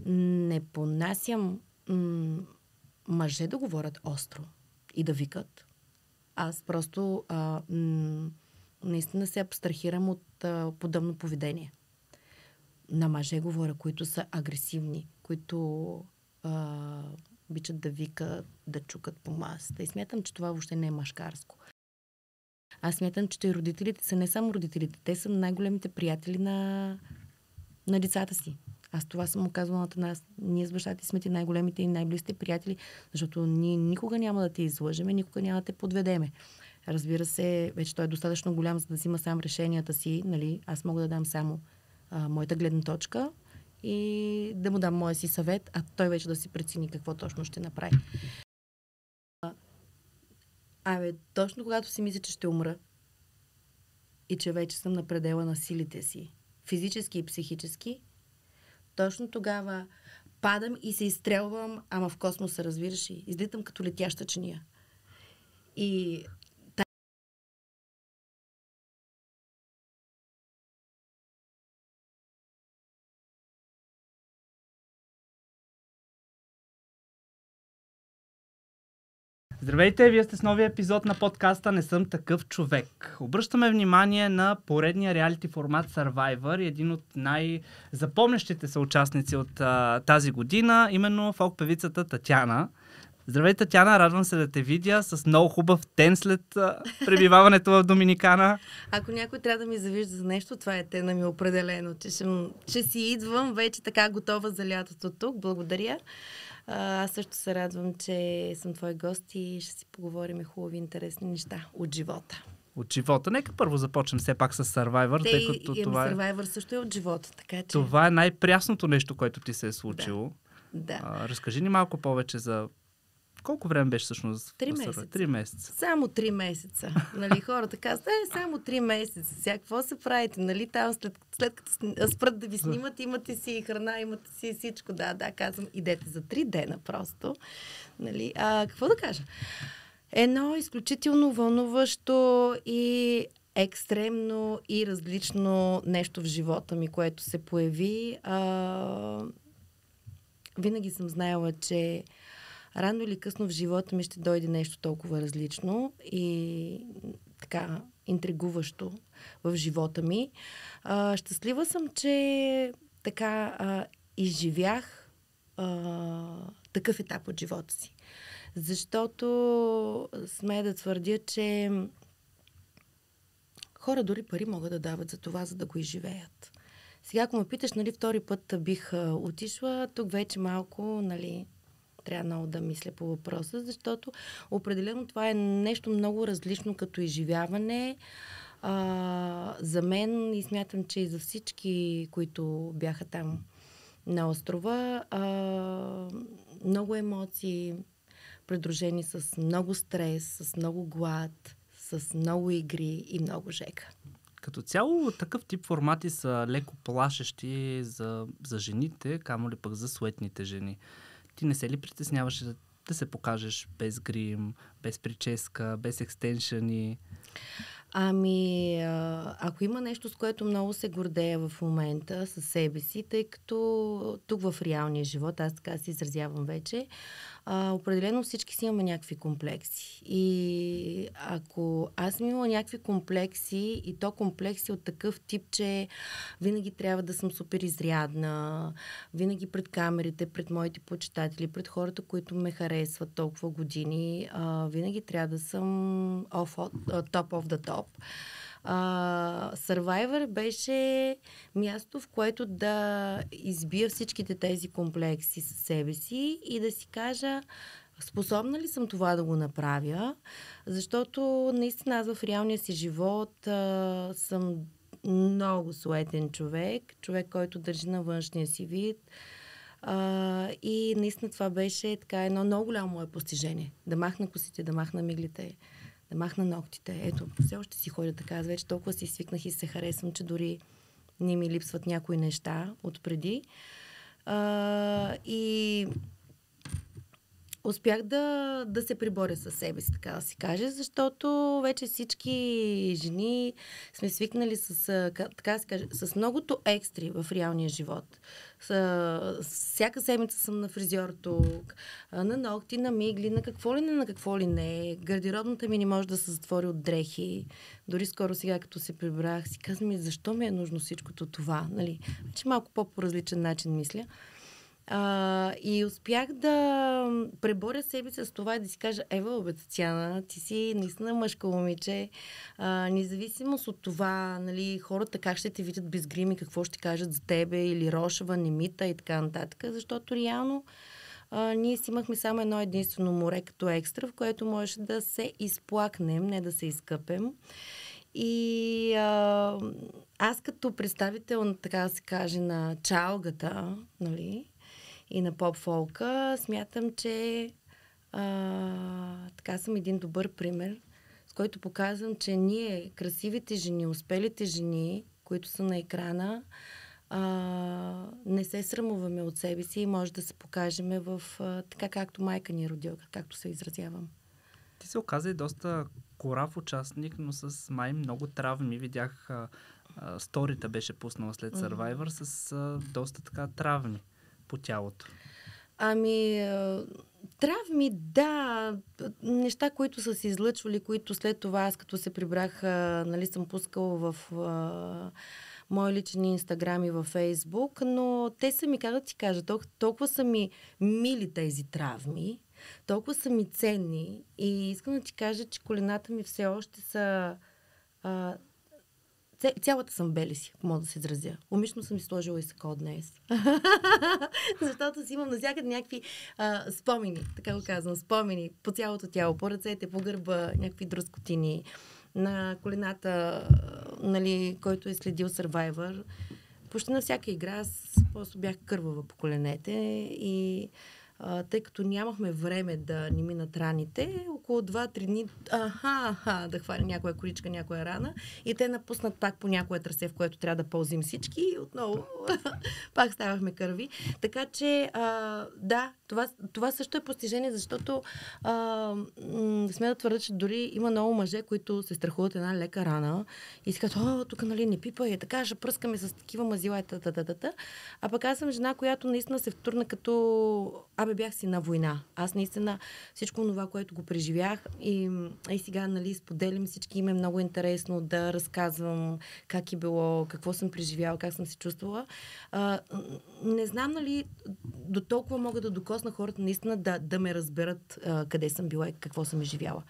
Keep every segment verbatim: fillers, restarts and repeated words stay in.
Не понасям м- мъже да говорят остро и да викат. Аз просто а, м- наистина се абстрахирам от а, подобно поведение. На мъже говоря, които са агресивни, които а, обичат да викат, да чукат по масата. И смятам, че това въобще не е мъжкарско. Аз смятам, че и родителите са не само родителите, те са най-големите приятели на, на децата си. Аз това съм му казвала на нас. Ние с баща ти сме ти най-големите и най-близките приятели, защото ние никога няма да те излъжеме, никога няма да те подведеме. Разбира се, вече той е достатъчно голям, за да взима сам решенията си. Нали? Аз мога да дам само а, моята гледна точка и да му дам моя си съвет, а той вече да си прецени какво точно ще направи. Абе, точно когато си мисля, че ще умра и че вече съм на предела на силите си, физически и психически, точно тогава падам и се изстрелвам, ама в космоса, разбираш ли. Излитам като летяща чиния. И Здравейте, вие сте с новия епизод на подкаста "Не съм такъв човек". Обръщаме внимание на поредния реалити формат Survivor и един от най-запомнящите се участници от а, тази година, именно фолк-певицата Татяна. Здравей, Татяна, радвам се да те видя с много хубав ден след а, пребиваването в Доминикана. ако някой трябва да ми завижда за нещо, това е тена ми определено, че, ще, че си идвам вече така готова за лятото тук. Благодаря. Аз също се радвам, че съм твой гост и ще си поговорим хубави, интересни неща от живота. От живота. Нека първо започнем все пак с Survivor, Те тъй като и, това е... Survivor също е от живота, така че... Това е най-прясното нещо, което ти се е случило. Да. А, разкажи ни малко повече за... Колко време беше всъщност? Три месеца. Три месеца. Само три месеца. Нали, хората казват, е, само три месеца. Сега какво се правите? Нали, там след, след като спрат да ви снимат, имате си храна, имате си всичко. Да, да, казвам, идете за три дена просто. Нали, а какво да кажа? Едно изключително вълнуващо и екстремно и различно нещо в живота ми, което се появи. А, винаги съм знаела, че рано или късно в живота ми ще дойде нещо толкова различно и така интригуващо в живота ми. А, щастлива съм, че така а, изживях а, такъв етап от живота си. Защото смея да твърдя, че хора дори пари могат да дават за това, за да го изживеят. Сега, ако ме питаш, нали, втори път бих а, отишла, тук вече малко, нали, трябва много да мисля по въпроса, защото определено това е нещо много различно като изживяване. А, за мен и смятам, че и за всички, които бяха там на острова, а, много емоции, придружени с много стрес, с много глад, с много игри и много жека. Като цяло такъв тип формати са леко плашещи за, за жените, камо ли пък за суетните жени. Ти не се ли притесняваш да, да се покажеш без грим, без прическа, без екстеншъни? Ами, ако има нещо, с което много се гордея в момента със себе си, тъй като тук в реалния живот, аз така се изразявам вече, а, определено всички си имаме някакви комплекси. И ако аз съм имала някакви комплекси, и то комплекси от такъв тип, че винаги трябва да съм супер изрядна, винаги пред камерите, пред моите почитатели, пред хората, които ме харесват толкова години, а, винаги трябва да съм off, top of the top. Uh, Survivor беше място, в което да избия всичките тези комплекси със себе си и да си кажа, способна ли съм това да го направя, защото наистина аз в реалния си живот uh, съм много суетен човек, човек, който държи на външния си вид. Uh, и наистина това беше така едно много голямо мое постижение. Да махна косите, да махна миглите, да махна ногтите. Ето, все още си ходя така. Аз вече толкова си свикнах и се харесвам, че дори не ми липсват някои неща отпреди. А, и успях да, да се приборя със себе си, така да си каже, защото вече всички жени сме свикнали с, така да си каже, с многото екстри в реалния живот. С, всяка седмица съм на фризьор тук, на ногти, на мигли, на какво ли не, на какво ли не. Гардеробната ми не може да се затвори от дрехи. Дори скоро сега, като се прибрах, си казвам, ми, защо ми е нужно всичкото това? Нали? Вече малко по-различен начин мисля. А, и успях да преборя себе си с това и да си кажа, ева, бе, Татяна, ти си наистина мъжко момиче. А, независимост от това, нали, хората как ще те видят без грим и какво ще кажат за тебе, или рошава, немита и така нататък, защото реално а, ние си имахме само едно единствено море като екстра, в което можеше да се изплакнем, не да се изкъпем. И а, аз като представител, така да се каже, на чалгата, нали, и на поп-фолка, смятам, че а, така съм един добър пример, с който показвам, че ние, красивите жени, успелите жени, които са на екрана, а, не се срамуваме от себе си и може да се покажем в а, така както майка ни е родила, както се изразявам. Ти се оказа и доста корав участник, но с май много травми. Видях а, а, сторита беше пуснала след Survivor mm-hmm. с а, доста така травми по тялото. Ами, а, травми, да, неща, които са се излъчвали, които след това, аз като се прибрах, а, нали, съм пускала в а, мои лични инстаграми във Фейсбук, но те са ми, как да ти кажа, толкова, толкова са ми мили тези травми, толкова са ми ценни и искам да ти кажа, че колената ми все още са... А, цялата съм белеси, ако мога да се изразя. Умишлено съм си сложила и сако днес. Защото си имам навсякъде някакви а, спомени, така го казвам, спомени по цялото тяло, по ръцете, по гърба, някакви дръскотини. На колената, нали, който е следил Survivor. Почти на всяка игра аз просто бях кървава по коленете и Uh, тъй като нямахме време да ни минат раните, около два-три дни аха, аха, да хвали някоя коричка, някоя рана и те напуснат пак по някое трасе, в което трябва да ползим всички и отново пак ставахме кърви. Така че uh, да, това, това също е постижение, защото uh, м- сме да твърда, че дори има много мъже, които се страхуват една лека рана и си казват, о, тук нали не пипа и така, ще пръскаме с такива мазила и та-та-та-та. А пък аз съм жена, която наистина се втурна като абе бях си на война. Аз наистина всичко това, което го преживях и, и сега, нали, споделям всички, им е много интересно да разказвам как е било, какво съм преживяла, как съм се чувствала. А, не знам, нали, до толкова мога да докосна хората наистина да, да ме разберат а, къде съм била и какво съм изживяла.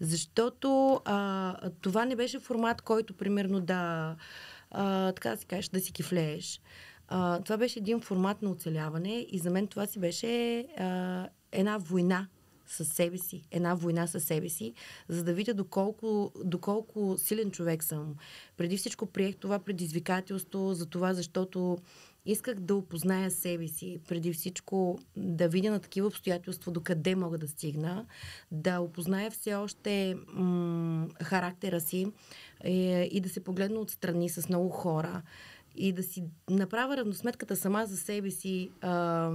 Защото а, това не беше формат, който, примерно, да а, така да си кажеш, да си кифлееш. Uh, това беше един формат на оцеляване и за мен това си беше uh, една война със себе си. Една война със себе си, за да видя доколко, доколко силен човек съм. Преди всичко приех това предизвикателство за това, защото исках да опозная себе си. Преди всичко да видя на такива обстоятелства докъде мога да стигна, да опозная все още м- характера си и, и да се погледна отстрани с много хора. И да си направя равносметката сама за себе си. А,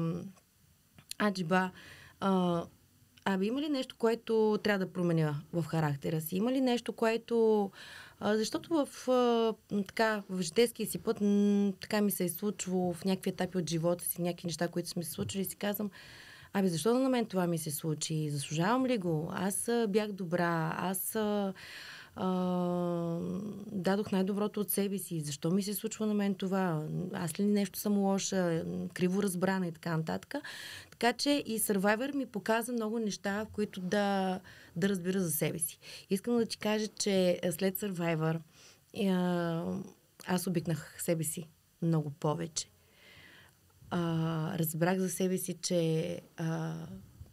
аджиба, а, абе има ли нещо, което трябва да променя в характера си? Има ли нещо, което... А, защото в, а, така, в житейския си път м, така ми се е случвало в някакви етапи от живота си, някакви неща, които са ми се случили и си казвам, абе защо на мен това ми се случи? Заслужавам ли го? Аз а, бях добра, аз... А, Uh, дадох най-доброто от себе си. Защо ми се случва на мен това? Аз ли нещо съм лоша, криво разбрана и така нататък. Така че и Survivor ми показа много неща, в които да, да разбира за себе си. Искам да ти кажа, че след Survivor uh, аз обикнах себе си много повече. Uh, разбрах за себе си, че uh,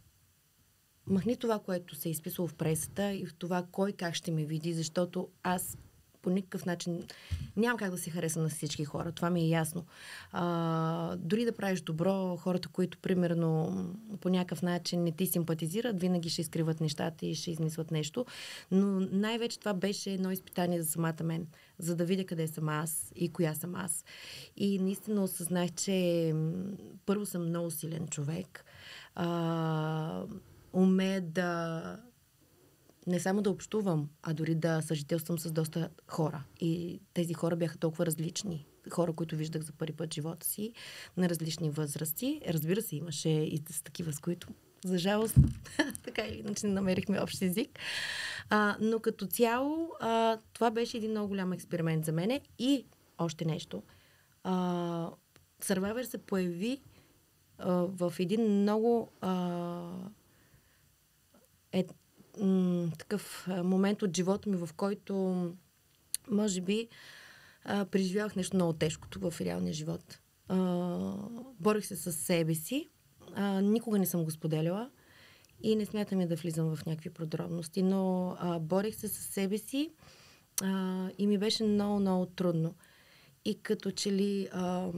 махни това, което се е изписало в пресата и в това кой как ще ме види, защото аз по никакъв начин нямам как да се хареса на всички хора. Това ми е ясно. А, дори да правиш добро, хората, които примерно по някакъв начин не ти симпатизират, винаги ще изкриват нещата и ще измислят нещо. Но най-вече това беше едно изпитание за самата мен, за да видя къде съм аз и коя съм аз. И наистина осъзнах, че първо съм много силен човек. А, умея да не само да общувам, а дори да съжителствам с доста хора. И тези хора бяха толкова различни. Хора, които виждах за първи път в живота си, на различни възрасти. Разбира се, имаше и с такива, с които, за жалост, така или иначе не намерихме общ език. А, но като цяло, а, това беше един много голям експеримент за мене. И още нещо. А, Survivor се появи а, в един много а, е, м, такъв момент от живота ми, в който може би а, преживявах нещо много тежкото в реалния живот. А, борих се с себе си. А, никога не съм го споделяла и не смятам и да влизам в някакви подробности, но а, борих се с себе си а, и ми беше много, много трудно. И като че ли а,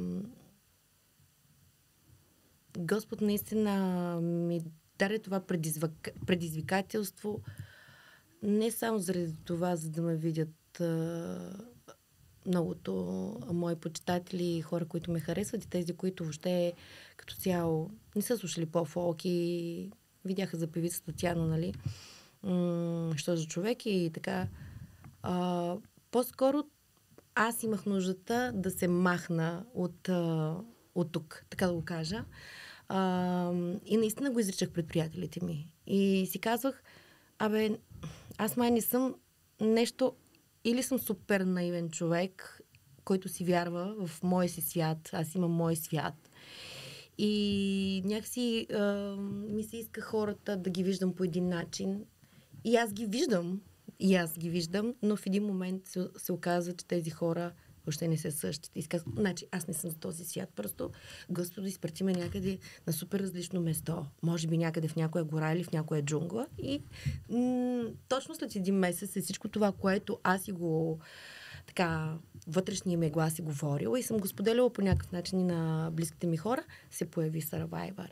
Господ наистина ми даде това предизвик... предизвикателство не само заради това, за да ме видят а, многото мои почитатели и хора, които ме харесват и тези, които въобще като цяло не са слушали по-фолк и видяха за певицата Татяна, нали? М- що за човек и така. А, по-скоро аз имах нуждата да се махна от, а, от тук, така да го кажа. А, и наистина го изричах пред приятелите ми. И си казвах, абе, аз май не съм нещо, или съм супер наивен човек, който си вярва в моя си свят. Аз имам мой свят. И някакси а, ми се иска хората да ги виждам по един начин. И аз ги виждам. И аз ги виждам, но в един момент се, се оказва, че тези хора въобще не са същите. И казвам, значи аз не съм за този свят. Просто Господи изпрати ме някъде на супер различно место. Може би някъде в някоя гора или в някоя джунгла. И м- точно след един месец е всичко това, което аз си го така вътрешния ми глас си говорила и съм го споделяла по някакъв начин и на близките ми хора, се появи Survivor.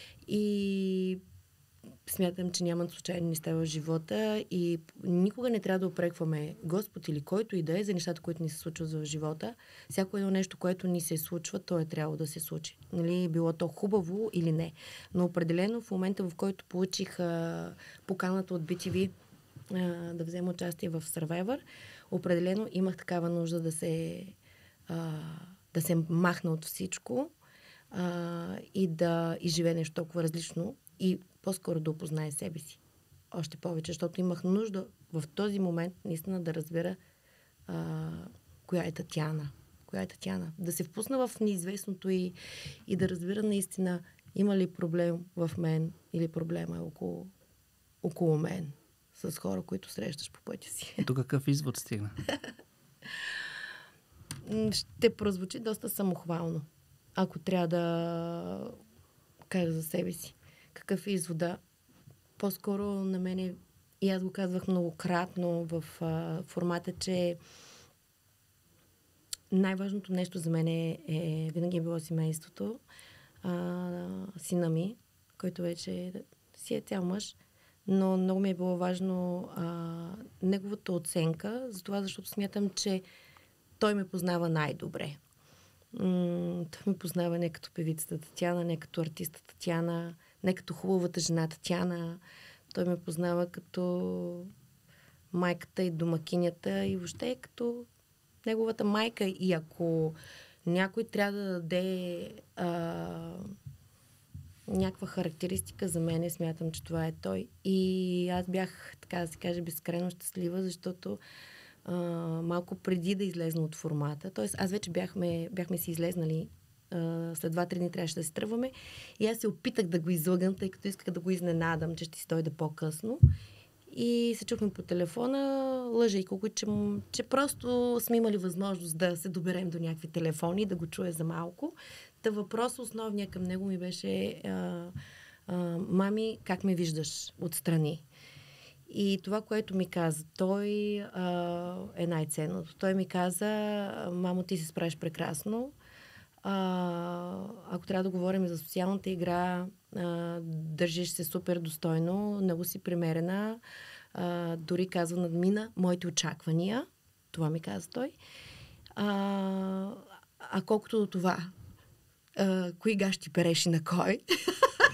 И смятам, че нямат случайни неща в живота и никога не трябва да опрекваме Господ или който и да е за нещата, които ни се случват в живота. Всяко едно нещо, което ни се случва, то е трябвало да се случи. Нали, било то хубаво или не. Но определено в момента, в който получих а, поканата от би ти ви а, да взема участие в Survivor, определено имах такава нужда да се, а, да се махна от всичко а, и да изживе нещо толкова различно и по-скоро да опознае себе си. Още повече, защото имах нужда в този момент наистина да разбера а, коя е Татяна. Коя е Татяна. Да се впусна в неизвестното и, и да разбера наистина има ли проблем в мен или проблема е около, около мен с хора, които срещаш по пътя си. До какъв извод стигна? Ще прозвучи доста самохвално, ако трябва да кажа за себе си. Какъв е извода? По-скоро на мене, и аз го казвах многократно в а, формата, че най-важното нещо за мен е, е винаги е било семейството. А, сина ми, който вече си е цял мъж, но много ми е било важно а, неговата оценка, за това, защото смятам, че той ме познава най-добре. М- той ме познава не като певицата Татяна, не като артиста Татяна, не като хубавата жена Татяна. Той ме познава като майката и домакинята и въобще като неговата майка. И ако някой трябва да даде а, някаква характеристика за мен, смятам, че това е той. И аз бях, така да се каже, безкрайно щастлива, защото а, малко преди да излезна от формата, т.е. аз вече бяхме, бяхме си излезнали, а, след два-три дни трябваше да се тръгваме и аз се опитах да го излъгам, тъй като исках да го изненадам, че ще си дойде по-късно. И се чухме по телефона, лъжейко го, че, че просто сме имали възможност да се доберем до някакви телефони, да го чуя за малко. Та въпрос основния към него ми беше а, а, мами, как ме виждаш отстрани? И това, което ми каза, той а, е най-ценното. Той ми каза, мамо, ти се справиш прекрасно. А, ако трябва да говорим за социалната игра, а, държиш се супер достойно, много си примерена, а, дори казва надмина моите очаквания. Това ми каза той. А, а колкото до това, а, кои гащи переш и на кой?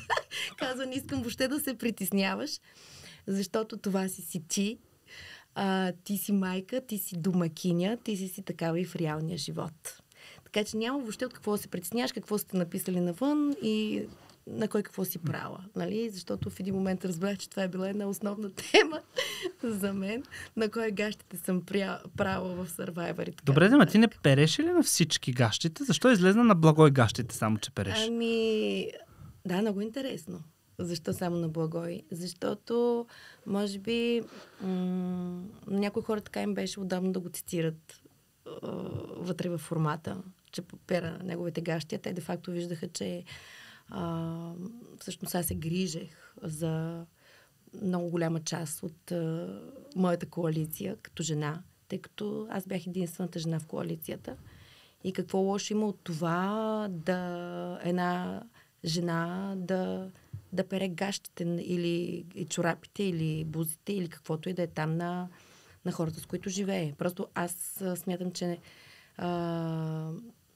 Казва, не искам въобще да се притесняваш, защото това си си ти. А, ти си майка, ти си домакиня, ти си си такава и в реалния живот. Така че няма въобще от какво се притесняваш, какво сте написали навън и на кой какво си права. Нали? Защото в един момент разбрах, че това е била една основна тема за мен, на кой гащите съм пря... права в Survivor. Добре, да, ти не переше ли на всички гащите? Защо излезна на Благой гащите, само че переш? Ами, да, много интересно. Защо само на Благой? Защото, може би, м- някои хора така им беше удобно да го цитират а, вътре във формата, че пера неговите гащи. Те де-факто виждаха, че а, всъщност аз се грижех за много голяма част от а, моята коалиция като жена, тъй като аз бях единствената жена в коалицията. И какво лошо има от това да една жена да, да пере гащите или чорапите, или бузите, или каквото и да е там на, на хората, с които живее. Просто аз а, смятам, че а,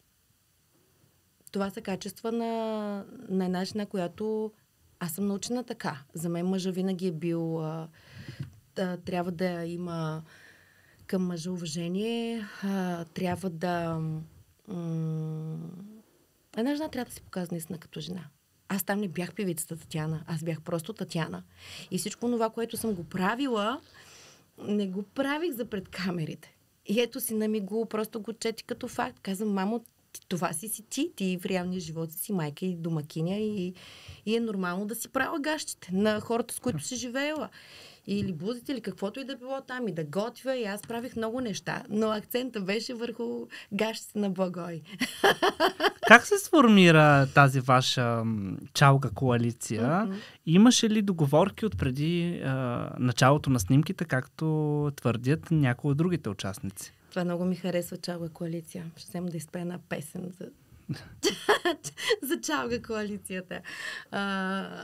това са качества на, на една жена, която аз съм научена така. За мен мъжа винаги е бил а, да, трябва да има към мъжа уважение, а, трябва да м- една жена трябва да се показва наистина като жена. Аз там не бях певицата Татяна, аз бях просто Татяна. И всичко това, което съм го правила, не го правих за пред камерите. И ето сина ми го, просто го чети като факт. Казвам, мамо, това си си ти, ти в реалния живот си майка и домакиня и, и е нормално да си правя гащите на хората, с които си живеела. Или бузите, или каквото и да било там, и да готвя, и аз правих много неща. Но акцента беше върху гащите на Благой. Как се сформира тази ваша чалга коалиция? Mm-hmm. Имаше ли договорки от преди а, началото на снимките, както твърдят някои от другите участници? Това много ми харесва чалга коалиция. Ще взема да изпея една песен за, за чалга коалицията. А...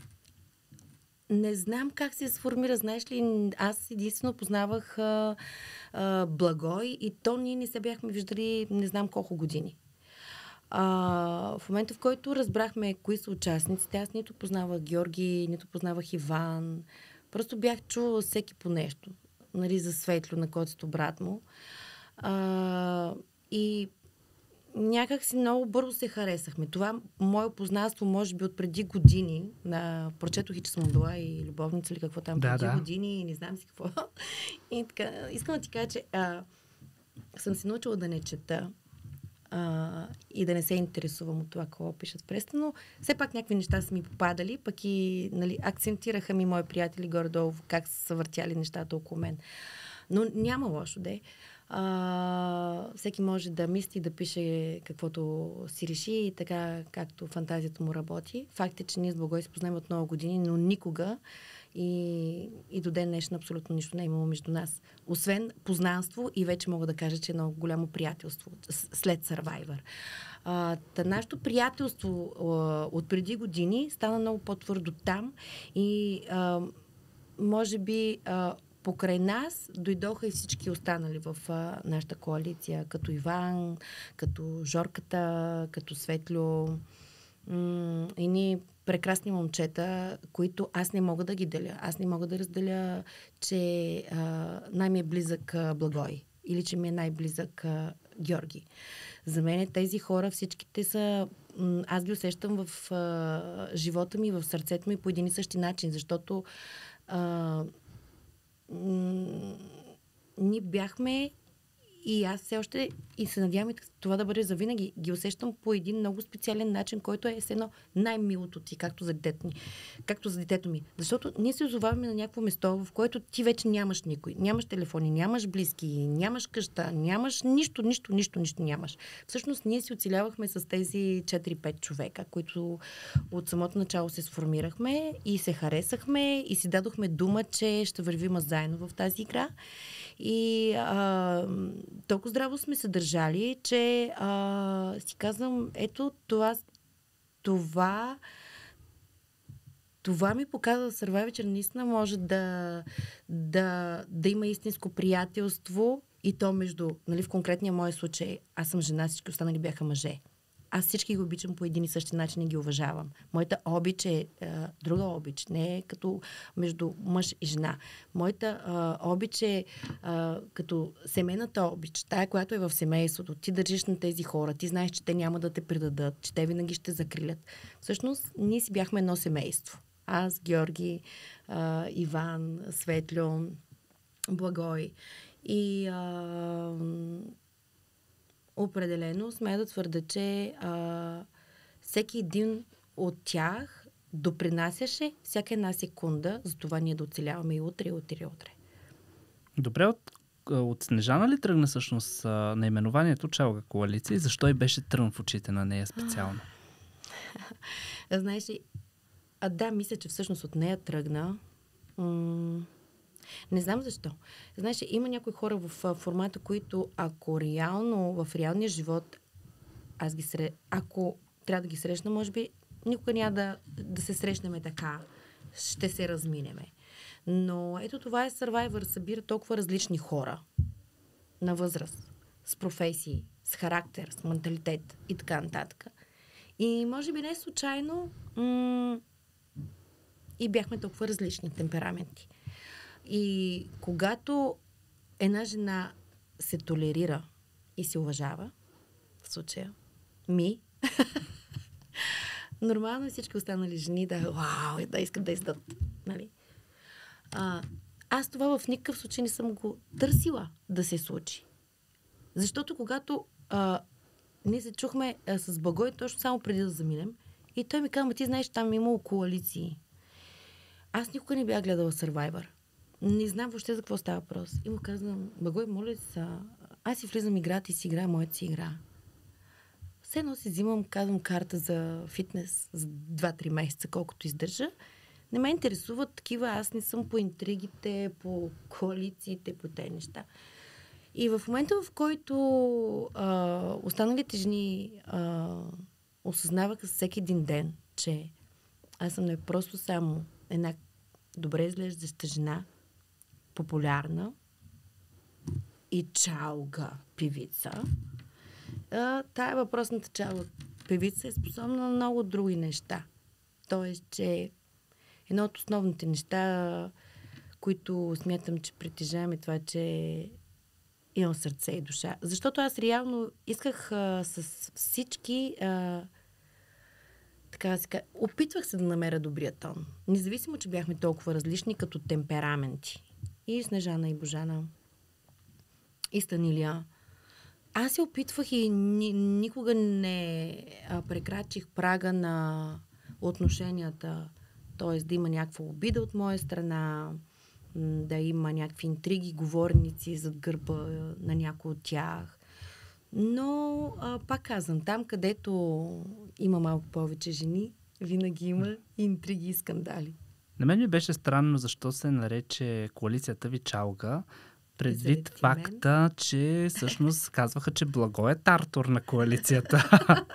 Не знам как се сформира. Знаеш ли, аз единствено познавах а, а, Благой и то ние не се бяхме виждали не знам колко години. А, в момента, в който разбрахме кои са участниците, аз нито познавах Георги, нито познавах Иван. Просто бях чувала всеки по нещо. Нали, за Светло, на Коцето брат му. А, и някак си много бързо се харесахме. Това мое познанство, може би от преди години, на прочетох и че съм била и любовница или какво там, да, преди да. години и не знам си какво. И така, искам да ти кажа, че а, съм се научила да не чета а, и да не се интересувам от това, какво пишат в преста, но все пак някакви неща са ми попадали, пък и нали, акцентираха ми мои приятели горе-долу как са въртяли нещата около мен. Но няма лошо, де. А, всеки може да мисли, да пише каквото си реши и така, както фантазията му работи. Факт е, че ние с Благой се познаваме от много години, но никога и, и до ден днешен абсолютно нищо не е имало между нас. Освен познанство и вече мога да кажа, че е много голямо приятелство след Survivor. А, та нашето приятелство а, от преди години стана много по-твърдо там и а, може би а, покрай нас дойдоха и всички останали в а, нашата коалиция, като Иван, като Жорката, като Светло. М- и ние прекрасни момчета, които аз не мога да ги деля. Аз не мога да разделя, че а, най-ми е близък а, Благой или че ми е най-близък а, Георги. За мен тези хора всичките са... М- аз ги усещам в а, живота ми, в сърцето ми по един и същи начин, защото а, ние бяхме и аз все още и се надявам това да бъде завинаги. Ги усещам по един много специален начин, който е с едно най-милото ти, както за детето ми. Както за детето ми. Защото ние се озоваваме на някакво место, в което ти вече нямаш никой. Нямаш телефони, нямаш близки, нямаш къща, нямаш нищо, нищо, нищо, нищо нямаш. Всъщност ние си оцелявахме с тези четири-пет човека, които от самото начало се сформирахме и се харесахме и си дадохме дума, че ще вървим заедно в тази игра. И а, толкова здраво сме се държали, че а, си казвам, ето това това това ми показва Survivor, че наистина може да, да, да има истинско приятелство и то между, нали, в конкретния мой случай, аз съм жена, всички останали бяха мъже. аз всички ги обичам по един и същи начин и ги уважавам. Моята обич е а, друга обич, не е като между мъж и жена. Моята а, обич е а, като семейната обич, тая, която е в семейството. Ти държиш на тези хора, ти знаеш, че те няма да те предадат, че те винаги ще закрилят. Всъщност, ние си бяхме едно семейство. Аз, Георги, а, Иван, Светлю, Благой. И а, определено смея да твърда, че а, всеки един от тях допринасяше всяка една секунда, за това ние да оцеляваме и утре, и утре, и утре. Добре, от, от Снежана ли тръгна всъщност наименованието Чалга коалиция и защо и беше трън в очите на нея специално? Знаеш ли, а да, мисля, че всъщност от нея тръгна. М- не знам защо. Знаеш, има някои хора в формата, които ако реално, в реалния живот, аз ги сре... ако трябва да ги срещна, може би никога няма да, да се срещнем така. Ще се разминеме. Но ето това е Survivor. Събира толкова различни хора на възраст, с професии, с характер, с менталитет и така нататък. И може би не случайно м- и бяхме толкова различни темпераменти. И когато една жена се толерира и се уважава, в случая ми, нормално е всички останали жени да вау, да искат да издат. Нали? А, аз това в никакъв случай не съм го търсила да се случи. Защото когато а, ние се чухме а, с Благой точно само преди да заминем и той ми каза, ти знаеш, там имало коалиции. Аз никога не бях гледала Survivor. Не знам въобще за какво става въпрос. И му казвам, Благой, моля са, аз си влизам играта и си играя моята си игра. Все едно си взимам, казвам, карта за фитнес за два-три месеца, колкото издържа. Не ме интересуват такива, аз не съм по интригите, по коалициите, по тези неща. И в момента, в който а, останалите жени а, осъзнаваха всеки един ден, че аз съм не просто само една добре изглеждаща жена, популярна и чалга певица. А, тая въпросната чалга певица е способна на много други неща. Тоест, че едно от основните неща, които смятам, че притежавам е това, че имам сърце и душа. Защото аз реално исках а, с всички а, така да се кажа, опитвах се да намеря добрия тон. Независимо, че бяхме толкова различни като темпераменти. И Снежана, и Божана, и Станилия. Аз се опитвах и ни, никога не а, прекрачих прага на отношенията. Т.е. да има някаква обида от моя страна, да има някакви интриги, говорници зад гърба на някой от тях. Но, а, пак казвам, там, където има малко повече жени, винаги има интриги и скандали. На мен ми беше странно защо се нарече коалицията ви Чалга, предвид факта, мен. че всъщност казваха, че Благой е тартор на коалицията.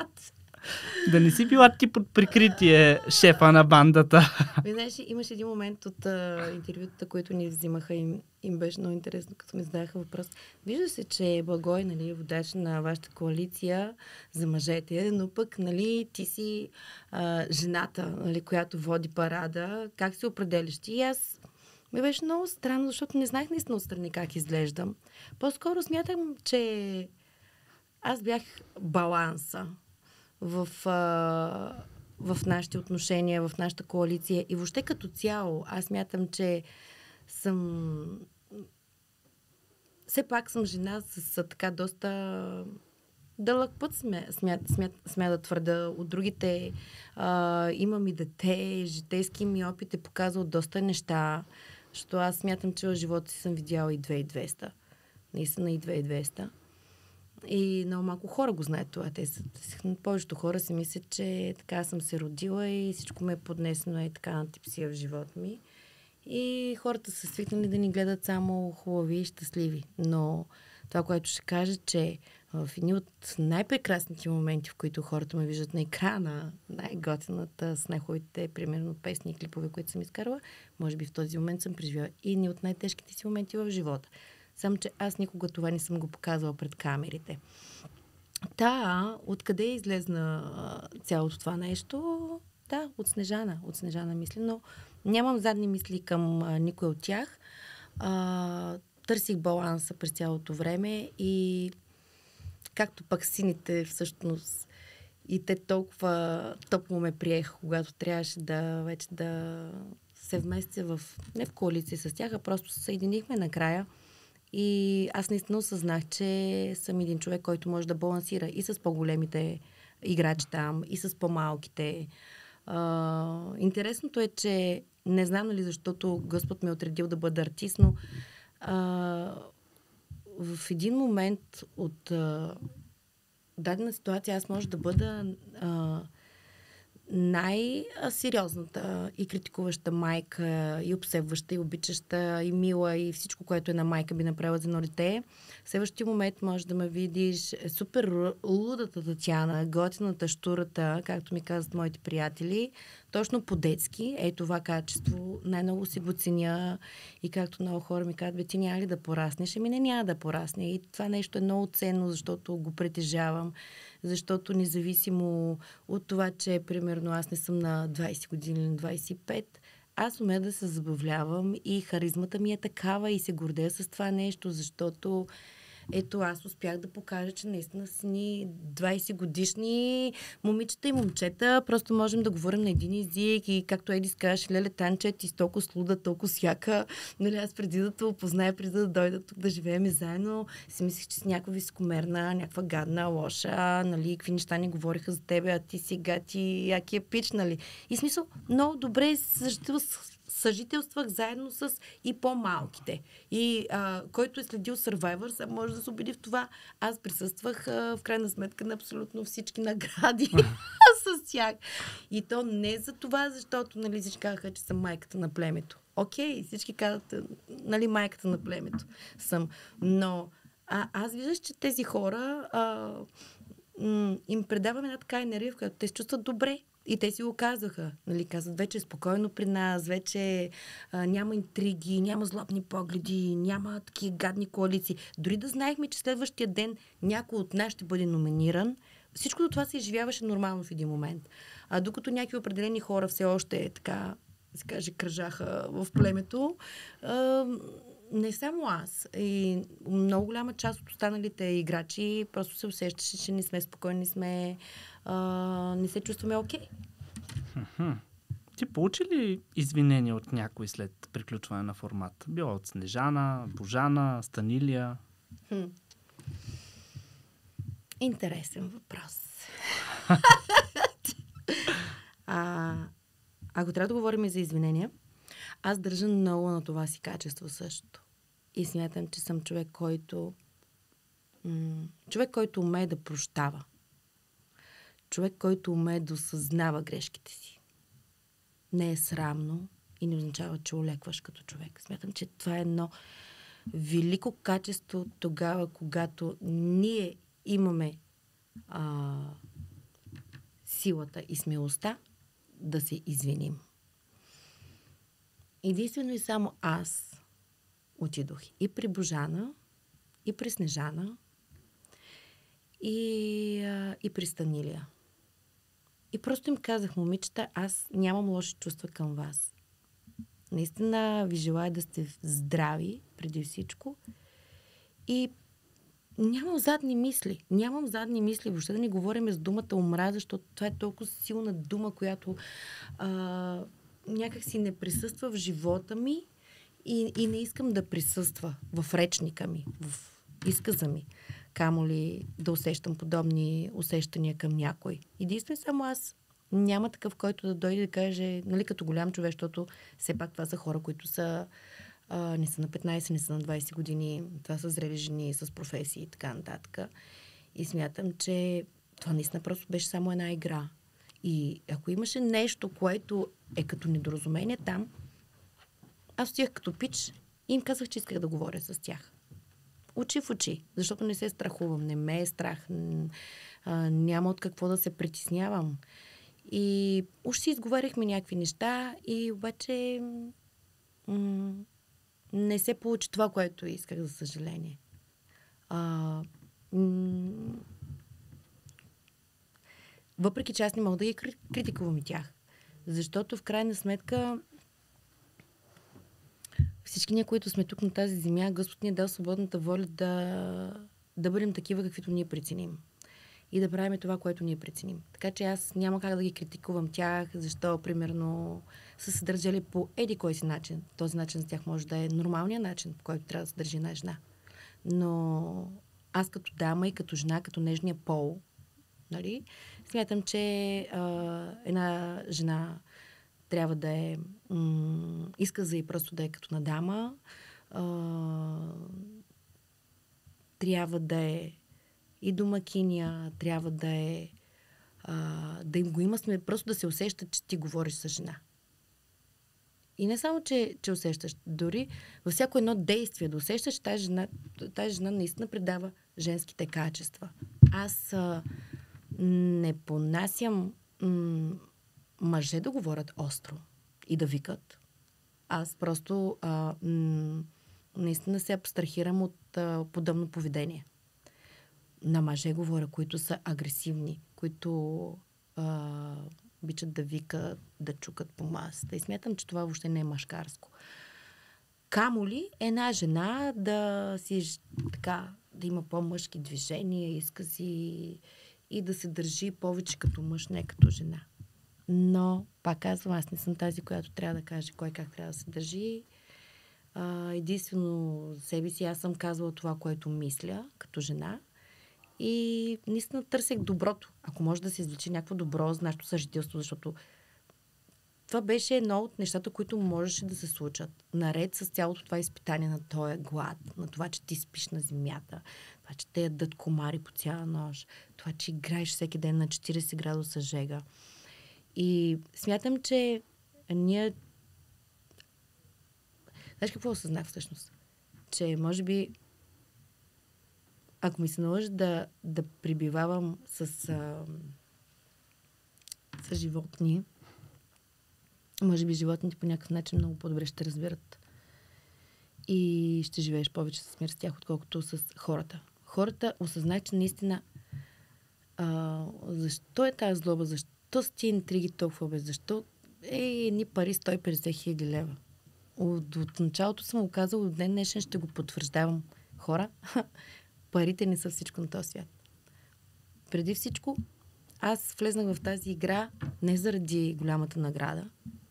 Да не си била ти под прикритие шефа на бандата. Знаеш, имаше един момент от а, интервютата, които ни взимаха и им беше много интересно, като ми зададаха въпрос. Вижда се, че Благой, нали, е водач на вашата коалиция за мъжете, но пък, нали, ти си а, жената, нали, която води парада. Как се определиш ти? И аз ми беше много странно, защото не знаех наистина отстрани как изглеждам. По-скоро смятам, че аз бях баланса в, а, в нашите отношения, в нашата коалиция и въобще като цяло. Аз смятам, че съм все пак съм жена с, с така доста дълъг път смя, смя, смя, смя да твърда. От другите а, имам и дете, житейски ми опит е показал доста неща, защото аз смятам, че в живота си съм видяла и две хиляди и двеста. Наистина и две хиляди и двеста. И много малко хора го знаят това. Те са, повечето хора си мислят, че така съм се родила и всичко ме е поднесено и така на типсия в живота ми. И хората са свикнали да ни гледат само хубави и щастливи. Но това, което ще кажа, че в едни от най-прекрасните моменти, в които хората ме виждат на екрана, най-готината, с най-хубавите, примерно, песни и клипове, които съм изкарала, може би в този момент съм преживяла и едни от най-тежките си моменти в живота. Само, че аз никога това не съм го показвала пред камерите. Да, откъде излезна а, цялото това нещо? Да, от Снежана. От Снежана мисли, но нямам задни мисли към а, никой от тях. А, търсих баланса през цялото време и както пък сините всъщност и те толкова топло ме приеха, когато трябваше да вече да се вместя в, не в коалиция с тях, а просто се съединихме накрая. И аз наистина осъзнах, че съм един човек, който може да балансира и с по-големите играчи там, и с по-малките. А, интересното е, че не знам нали, защото Господ ме е отредил да бъда артист, но а, в един момент от а, дадена ситуация аз може да бъда а, най-сериозната и критикуваща майка, и обсебваща, и обичаща, и мила, и всичко, което една майка би направила за едно дете. В следващия момент може да ме видиш супер лудата Татяна, готината щурата, както ми казват моите приятели, точно по-детски. Е това качество. Най-много си го ценя. И както много хора ми казват, бе, ти няма ли да пораснеш? Ами не, няма да порасне. И това нещо е много ценно, защото го притежавам. Защото независимо от това, че примерно аз не съм на двайсет години или на двайсет и пет, аз умея да се забавлявам и харизмата ми е такава и се гордея с това нещо, защото ето аз успях да покажа, че наистина са ни двайсет годишни момичета и момчета, просто можем да говорим на един език и както Едис казваш, леле Танче, ти си толкова слуда, толкова сяка. Нали, аз преди да те опозная, преди да дойда тук да живеем заедно, си мислех, че си някаква високомерна, някаква гадна, лоша, нали, какви неща ни говориха за тебе, а ти сега ти яки е пич, нали. И смисъл, много добре съжителствах заедно с и по-малките. И а, който е следил Survivor, може да се убеди в това. Аз присъствах а, в крайна сметка на абсолютно всички награди с тях. И то не за това, защото нали, всички казаха, че съм майката на племето. Окей, всички казват, нали, майката на племето съм. Но а, аз виждаш, че тези хора а, м- им предаваме една така енергия, в която те се чувстват добре. И те си го казаха. Нали, казват, вече е спокойно при нас, вече а, няма интриги, няма злобни погледи, няма такива гадни коалиции. Дори да знаехме, че следващия ден някой от нас ще бъде номиниран, всичко това се изживяваше нормално в един момент. А докато някакви определени хора все още така, да се каже, кръжаха в племето, а, не само аз. И много голяма част от останалите играчи просто се усещаше, че не сме спокойни, сме Uh, не се чувстваме окей. Okay. Ти получи ли извинения от някой след приключване на формата? Било от Снежана, Божана, Станилия? Хм. Интересен въпрос. а, ако трябва да говорим и за извинения, аз държа много на това си качество също. И смятам, че съм човек, който м- човек, който умее да прощава. Човек, който умее да осъзнава грешките си. Не е срамно и не означава, че олекваш като човек. Смятам, че това е едно велико качество тогава, когато ние имаме а, силата и смелостта да се извиним. Единствено и само аз отидох и при Божана, и при Снежана, и, а, и при Станилия. И просто им казах, момичета, аз нямам лоши чувства към вас. Наистина ви желая да сте здрави, преди всичко. И нямам задни мисли. Нямам задни мисли. Въобще да не говорим с думата омраза, защото това е толкова силна дума, която а, някак си не присъства в живота ми и, и не искам да присъства в речника ми, в изказа ми. Камо ли да усещам подобни усещания към някой. Единствено само аз. Няма такъв, който да дойде да каже, нали, като голям човек, защото все пак това са хора, които са а, не са на петнайсет, не са на двайсет години, това са зрели жени с професии и така нататък. И смятам, че това наистина просто беше само една игра. И ако имаше нещо, което е като недоразумение там, аз отивах като пич и им казах, че исках да говоря с тях. Очи в очи, защото не се страхувам, не ме е страх, а, няма от какво да се притеснявам. И уж си изговаряхме някакви неща и обаче м- не се получи това, което исках, за съжаление. А, м- въпреки че аз не мога да ги критикувам и тях. Защото в крайна сметка всички ние, които сме тук на тази земя, Господ ни е дал свободната воля да, да бъдем такива, каквито ние преценим. И да правим това, което ние преценим. Така че аз няма как да ги критикувам тях, защо, примерно, са се държали по еди кой си начин. Този начин за тях може да е нормалният начин, по който трябва да се държи една жена. Но аз като дама и като жена, като нежния пол, нали, смятам, че а, една жена трябва да е м- изказа и просто да е като на дама, а, трябва да е и домакиня, трябва да е а, да им го има, сме просто да се усеща, че ти говориш с жена. И не само, че, че усещаш, дори във всяко едно действие да усещаш, че тази жена, тази жена наистина предава женските качества. Аз а, не понасям м- мъже да говорят остро и да викат. Аз просто а, м- наистина се абстрахирам от а, подобно поведение. На мъже говоря, които са агресивни, които а, обичат да викат, да чукат по масата. И смятам, че това въобще не е мъжкарско. Камо ли една жена да си така, да има по-мъжки движения, изкази и да се държи повече като мъж, не като жена. Но, пак казвам, аз не съм тази, която трябва да каже кой как трябва да се държи. А, единствено себе си аз съм казвала това, което мисля като жена. И наистина търсех доброто. Ако може да се извлече някакво добро за нашето съжителство, защото това беше едно от нещата, които можеше да се случат. Наред с цялото това изпитание на този глад, на това, че ти спиш на земята, това, че те ядат комари по цяла нощ, това, че играеш всеки ден на четирийсет градуса жега. И смятам, че ние... Знаеш какво осъзнах всъщност? Че може би ако ми се наложи да, да прибивавам с, а, с животни, може би животните по някакъв начин много по-добре ще разберат. И ще живееш повече с мир с тях, отколкото с хората. Хората осъзнах, че наистина а, защо е тази злоба, защо са тия интриги толкова без, защо е едни пари сто и петдесет хиляди лева. От, от началото съм го казала, от ден днешен ще го потвърждавам. Хора, парите не са всичко на този свят. Преди всичко, аз влезнах в тази игра не заради голямата награда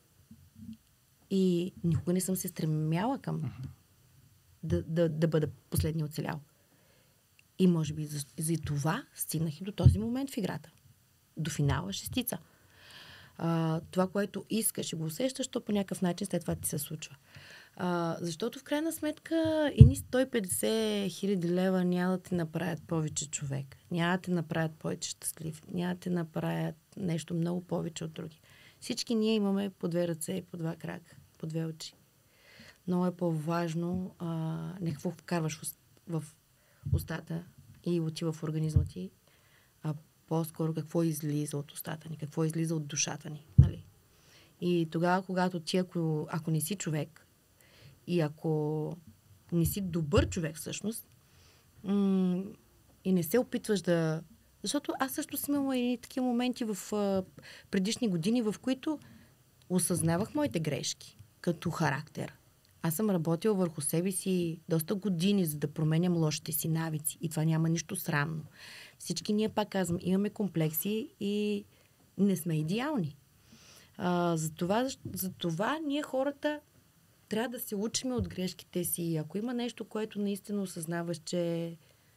и никога не съм се стремяла към uh-huh. да, да, да бъда последния оцелял. И може би за, за това стигнах и до този момент в играта. До финала шестица. А, това, което искаш и го усещаш, то по някакъв начин след това ти се случва. А, защото в крайна сметка едни сто и петдесет хиляди лева няма да те направят повече човек. Няма да те направят повече щастлив. Няма да те направят нещо много повече от други. Всички ние имаме по две ръце, по два крака, по две очи. Много е по-важно а, не какво вкарваш в, в устата и отива в организма ти, а по-скоро какво излиза от устата ни, какво излиза от душата ни. Нали? И тогава, когато ти, ако, ако не си човек, и ако не си добър човек всъщност, м- и не се опитваш да... Защото аз също съм имала и такива моменти в а, предишни години, в които осъзнавах моите грешки като характер. Аз съм работила върху себе си доста години, за да променям лошите си навици. И това няма нищо срамно. Всички ние, пак казвам, имаме комплекси и не сме идеални. А, затова, затова ние хората трябва да се учим от грешките си. Ако има нещо, което наистина осъзнаваш, че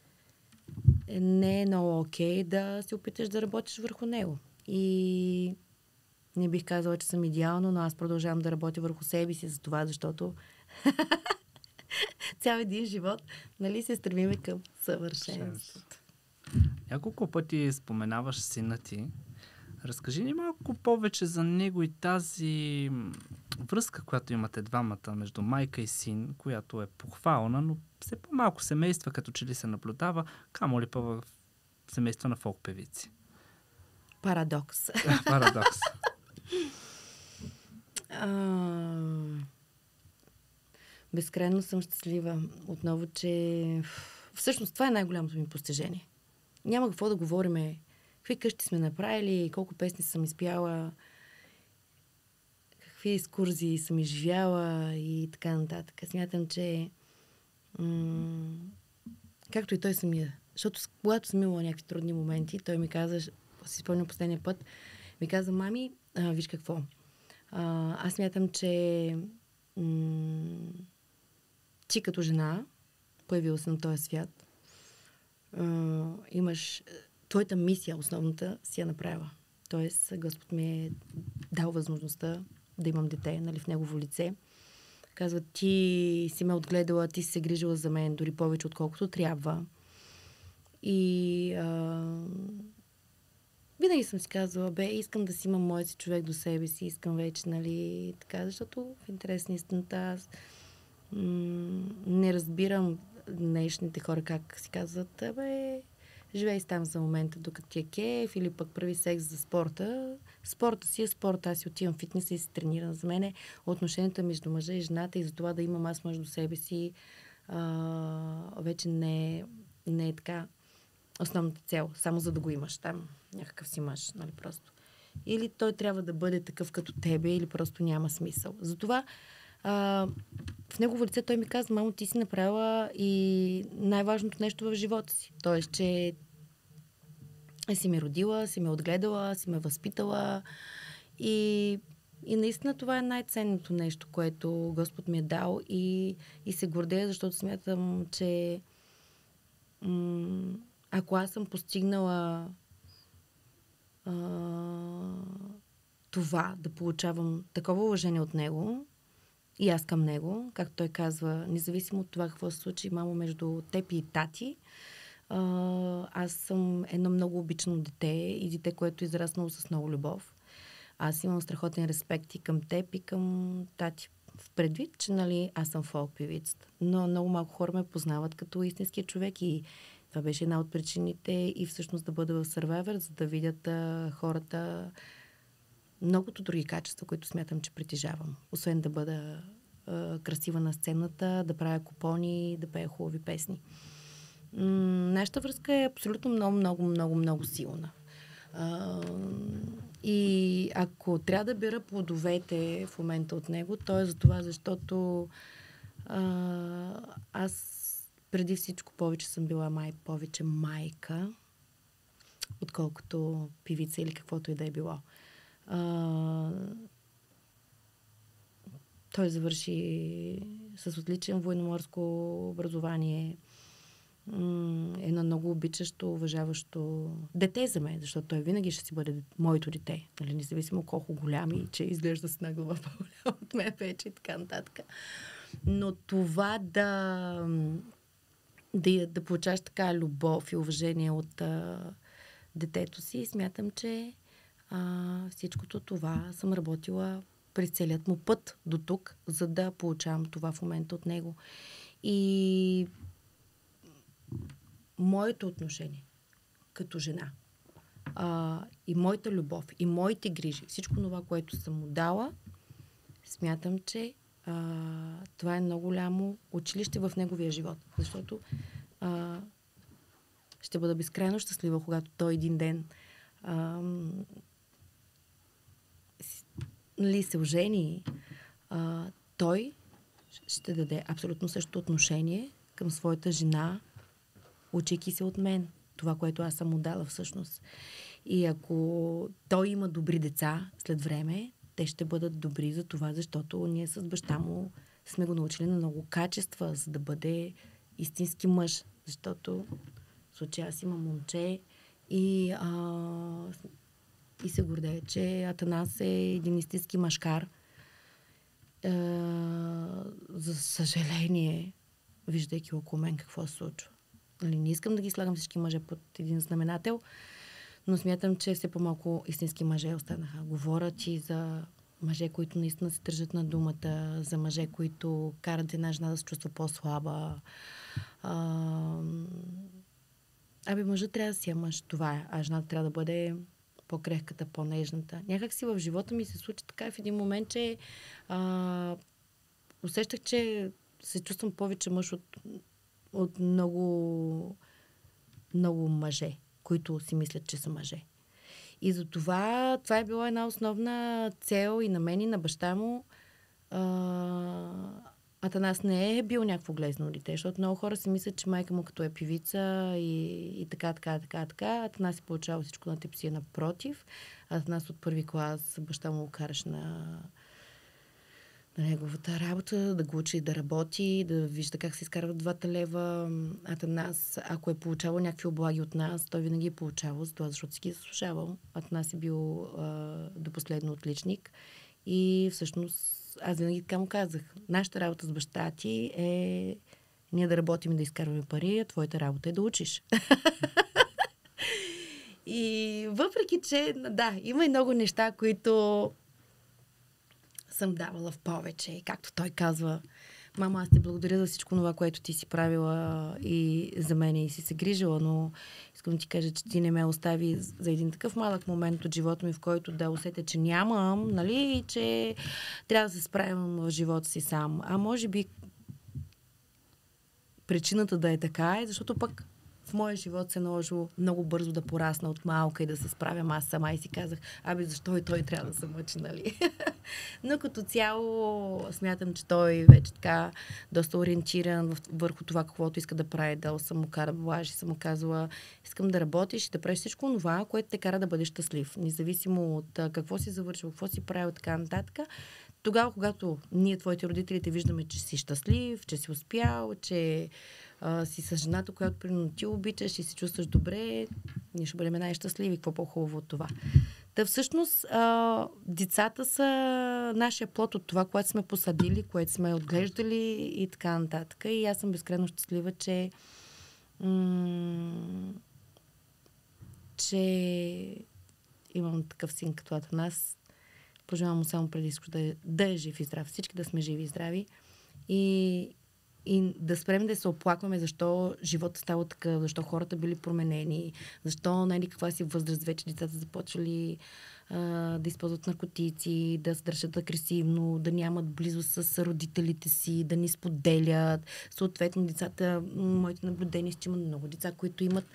не е много окей, да се опиташ да работиш върху него. И не бих казала, че съм идеална, но аз продължавам да работя върху себе си за това, защото цял един живот, нали, се стремиме към съвършенството. Няколко пъти споменаваш сина ти. Разкажи ни малко повече за него и тази връзка, която имате двамата между майка и син, която е похвална, но все по-малко семейства, като че ли се наблюдава, камо ли па в семейство на фолк певици. Парадокс. Парадокс. А, безкрайно съм щастлива. Отново, че всъщност това е най-голямото ми постижение. Няма какво да говориме какви къщи сме направили, колко песни съм изпяла, какви екскурзии съм изживяла и така нататък. Смятам, че м- както и той самия. Защото когато съм имала някакви трудни моменти, той ми каза, си спомням последния път, ми каза, мами, а, виж какво. А, аз смятам, че м- ти като жена, появила се на този свят, а, имаш твоята мисия, основната, си я направила. Тоест, Господ ми е дал възможността да имам дете, нали, в негово лице. Казва, ти си ме отгледала, ти си се грижила за мен, дори повече, отколкото трябва. И а, винаги съм си казвала, бе, искам да си имам моят си човек до себе си, искам вече, нали, така, защото в интерес на истината аз м- не разбирам днешните хора как си казват, бе, живей си там за момента, докато ти е кеф, или пък прави секс за спорта. Спорта си е спорт, аз си отивам в фитнеса и се тренирам. За мен е отношенията между мъжа и жената и за това да имам аз мъж до себе си а, вече не, не е така основната цел, само за да го имаш там, някакъв си мъж, нали, просто. Или той трябва да бъде такъв като тебе, или просто няма смисъл. Затова а, в негово лице той ми каза, мамо, ти си направила и най-важното нещо в живота си. Тоест, че си ме родила, си ме отгледала, си ме възпитала и, и наистина това е най-ценното нещо, което Господ ми е дал и, и се гордея, защото смятам, че м- ако аз съм постигнала а, това, да получавам такова уважение от него и аз към него, както той казва, независимо от това какво се случи, мамо, между теб и тати, а, аз съм едно много обичано дете и дете, което е израснало с много любов. Аз имам страхотен респект и към теб, и към тати. В предвид, че, нали, аз съм фолк певицата. Но много малко хора ме познават като истинския човек и това беше една от причините и всъщност да бъда в Survivor, за да видят а, хората многото други качества, които смятам, че притежавам. Освен да бъда а, красива на сцената, да правя купони, да пея хубави песни. М- нашата връзка е абсолютно много, много, много, много силна. А, и ако трябва да бера плодовете в момента от него, то е за това, защото а, аз преди всичко повече съм била май, повече майка, отколкото певица или каквото и да е било. А, той завърши с отличен военноморско образование, едно много обичащо, уважаващо дете за мен, защото той винаги ще си бъде моето дете, нали, независимо колко голям и че изглежда с една глава по-голям от мен вече и така нататък. Но това да да, да получаваш така любов и уважение от а, детето си, смятам, че а, всичкото това съм работила през целият му път до тук, за да получавам това в момента от него. И моето отношение като жена а, и моята любов, и моите грижи, всичко това, което съм му дала, смятам, че а, това е много голямо училище в неговия живот. Защото а, ще бъда безкрайно щастлива, когато той един ден а, нали, се ожени, а, той ще даде абсолютно същото отношение към своята жена, учейки се от мен. Това, което аз съм му дала всъщност. И ако той има добри деца след време, те ще бъдат добри за това, защото ние с баща му сме го научили на много качества, за да бъде истински мъж. Защото в случая аз имам момче и, а, и се гордея, че Атанас е един истински мъжкар. А, за съжаление, виждайки около мен какво се случва. Нали, не искам да ги слагам всички мъже под един знаменател, но смятам, че все по-малко истински мъже останаха. Говорят и за мъже, които наистина се държат на думата, за мъже, които карат една жена да се чувства по-слаба. А, Абе, мъжът трябва да си е мъж, това е, а жената трябва да бъде по-крехката, по-нежната. Някак си в живота ми се случи така в един момент, че а, усещах, че се чувствам повече мъж от, от много, много мъже, които си мислят, че са мъже. И затова това е била една основна цел и на мен, и на баща му. А, Атанас не е бил някакво глезно дете, защото много хора си мислят, че майка му като е певица и, и така, така, така, така. Атанас си получава всичко на тепсия, напротив. Атанас от първи клас баща му го караш на, на неговата работа, да го учи да работи, да вижда как се изкарват двата лева. Атанас, ако е получавал някакви облаги от нас, той винаги е получавал, защото си ги заслужавал. Атанас е бил а, до последно отличник и всъщност аз винаги така му казах. Нашата работа с баща ти е ние да работим и да изкарваме пари, а твоята работа е да учиш. И въпреки, че да, има и много неща, които съм давала в повече. Както той казва, мама, аз ти благодаря за всичко това, което ти си правила и за мен и си се грижила, но искам да ти кажа, че ти не ме остави за един такъв малък момент от живота ми, в който да усетя, че нямам, нали, и че трябва да се справям в живота си сам. А може би причината да е така е, защото пък в моя живот се наложило много бързо да порасна от малка и да се справям аз сама и си казах, абе защо и той трябва да се мъчи, нали? Но като цяло смятам, че той вече така доста ориентиран върху това, каквото иска да прави. Дал съм му кара блажи, съм му казала, искам да работиш и да правиш всичко това, което те кара да бъдеш щастлив. Независимо от какво си завършил, какво си правил, така нататък. Тогава, когато ние, твоите родители, те виждаме, че си щастлив, че си успял, че а, си с жената, която примерно ти обичаш и се чувстваш добре, ние ще бъдем най-щастливи. Какво по-хубаво от това? Та всъщност а, децата са нашия плод от това, което сме посадили, което сме отглеждали и така нататък. И аз съм безкрайно щастлива, че м- че имам такъв син като Атанас. Пожелавам му само преди всичко да, да е жив и здрав. Всички да сме живи и здрави. И, и да спрем да се оплакваме защо живота става така, защо хората били променени, защо нали, каква си възраст вече децата започвали а, да използват наркотици, да се държат агресивно, да нямат близост с родителите си, да ни споделят. Съответно, децата, моите наблюдения, че има много деца, които имат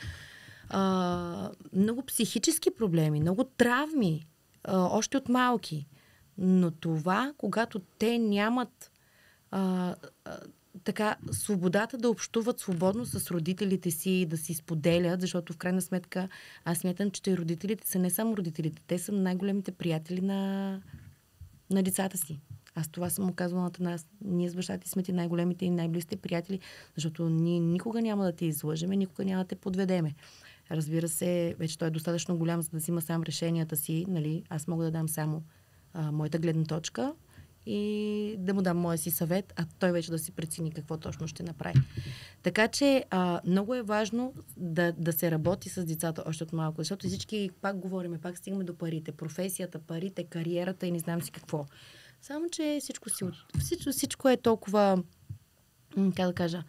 а, много психически проблеми, много травми, още от малки. Но това, когато те нямат а, а, така свободата да общуват свободно с родителите си, да си споделят, защото в крайна сметка аз смятам, че родителите са не само родителите, те са най-големите приятели на, на децата си. Аз това съм му казвала на Атанас. Ние с баща ти сме ти най-големите и най-близките приятели, защото ние никога няма да те излъжеме, никога няма да те подведеме. Разбира се, вече той е достатъчно голям, за да взима сам решенията си. Нали? Аз мога да дам само а, моята гледна точка и да му дам моя си съвет, а той вече да си прецени какво точно ще направи. Така че а, много е важно да, да се работи с децата още от малко, защото всички пак говориме, пак стигаме до парите, професията, парите, кариерата и не знам си какво. Само, че всичко, си, всичко, всичко е толкова, как да кажа,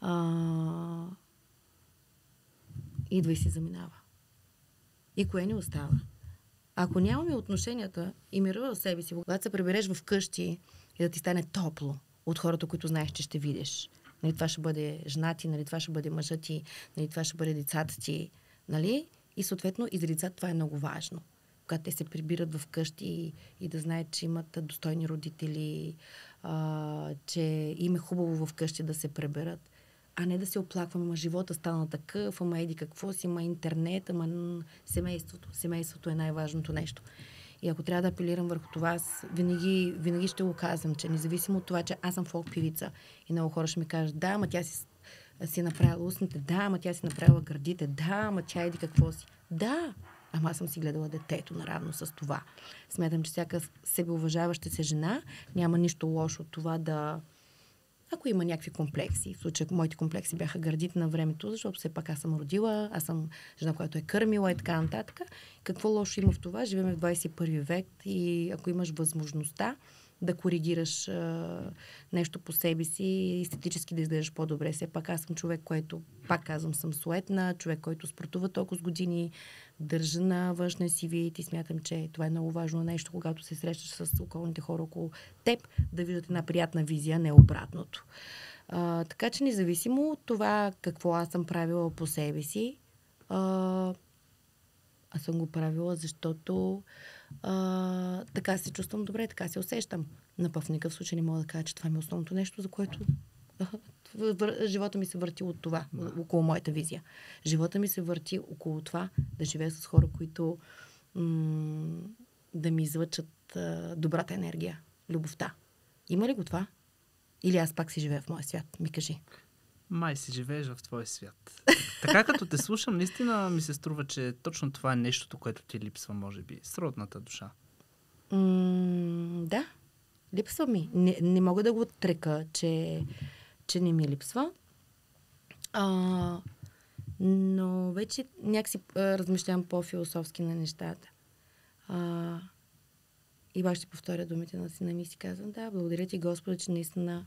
а, идва и си заминава. И кое ни остава? Ако нямаме отношенията и мира в себе си, когато се прибереш в къщи и да ти стане топло от хората, които знаеш, че ще видиш. Нали, това ще бъде жена ти, нали, това ще бъде мъжът ти, нали, това ще бъде децата ти. Нали? И съответно и за децата това е много важно. Когато те се прибират в къщи и, и да знаят, че имат достойни родители, а, че им е хубаво в къщи да се преберат. А не да се оплакваме, ама живота стана такъв, ама еди какво си, ама интернет, ама семейството. Семейството е най-важното нещо. И ако трябва да апелирам върху това, аз винаги, винаги ще го казвам, че независимо от това, че аз съм фолк певица и много хора ще ми кажат, да, ама тя си, си направила устните, да, ама тя си направила гърдите, да, ама тя еди какво си. Да, ама аз съм си гледала детето наравно с това. Смятам, че всяка себеуважаваща се жена няма нищо лошо от това да... Ако има някакви комплекси, в случая моите комплекси бяха гърдите на времето, защото все пак аз съм родила, аз съм жена, която е кърмила и така нататък. Какво лошо има в това? Живеем в двадесет и първи век и ако имаш възможността да коригираш а, нещо по себе си и естетически да изглеждаш по-добре. Все пак аз съм човек, който, пак казвам, съм суетна, човек, който спортува толкова с години, държа на външния си вид и смятам, че това е много важно нещо, когато се срещаш с околните хора около теб, да видят една приятна визия, не обратното. А, така че независимо от това какво аз съм правила по себе си, а, Аз съм го правила, защото а, така се чувствам добре, така се усещам. Но в никакъв случай не мога да кажа, че това ми е основното нещо, за което живота ми се върти от това, около моята визия. Живота ми се върти около това да живея с хора, които м- да ми излъчат а, добрата енергия, любовта. Има ли го това? Или аз пак си живея в моя свят? Ми кажи. Май си живееш в твой свят. Така като те слушам, наистина ми се струва, че точно това е нещото, което ти липсва, може би. Сродната душа. М- да, липсва ми. Не, не мога да го отрека, че, че не ми липсва. А, но вече някакси а, размишлявам по-философски на нещата. А, и пак ще повторя думите на сина ми и си казвам, да, благодаря ти, Господи, че наистина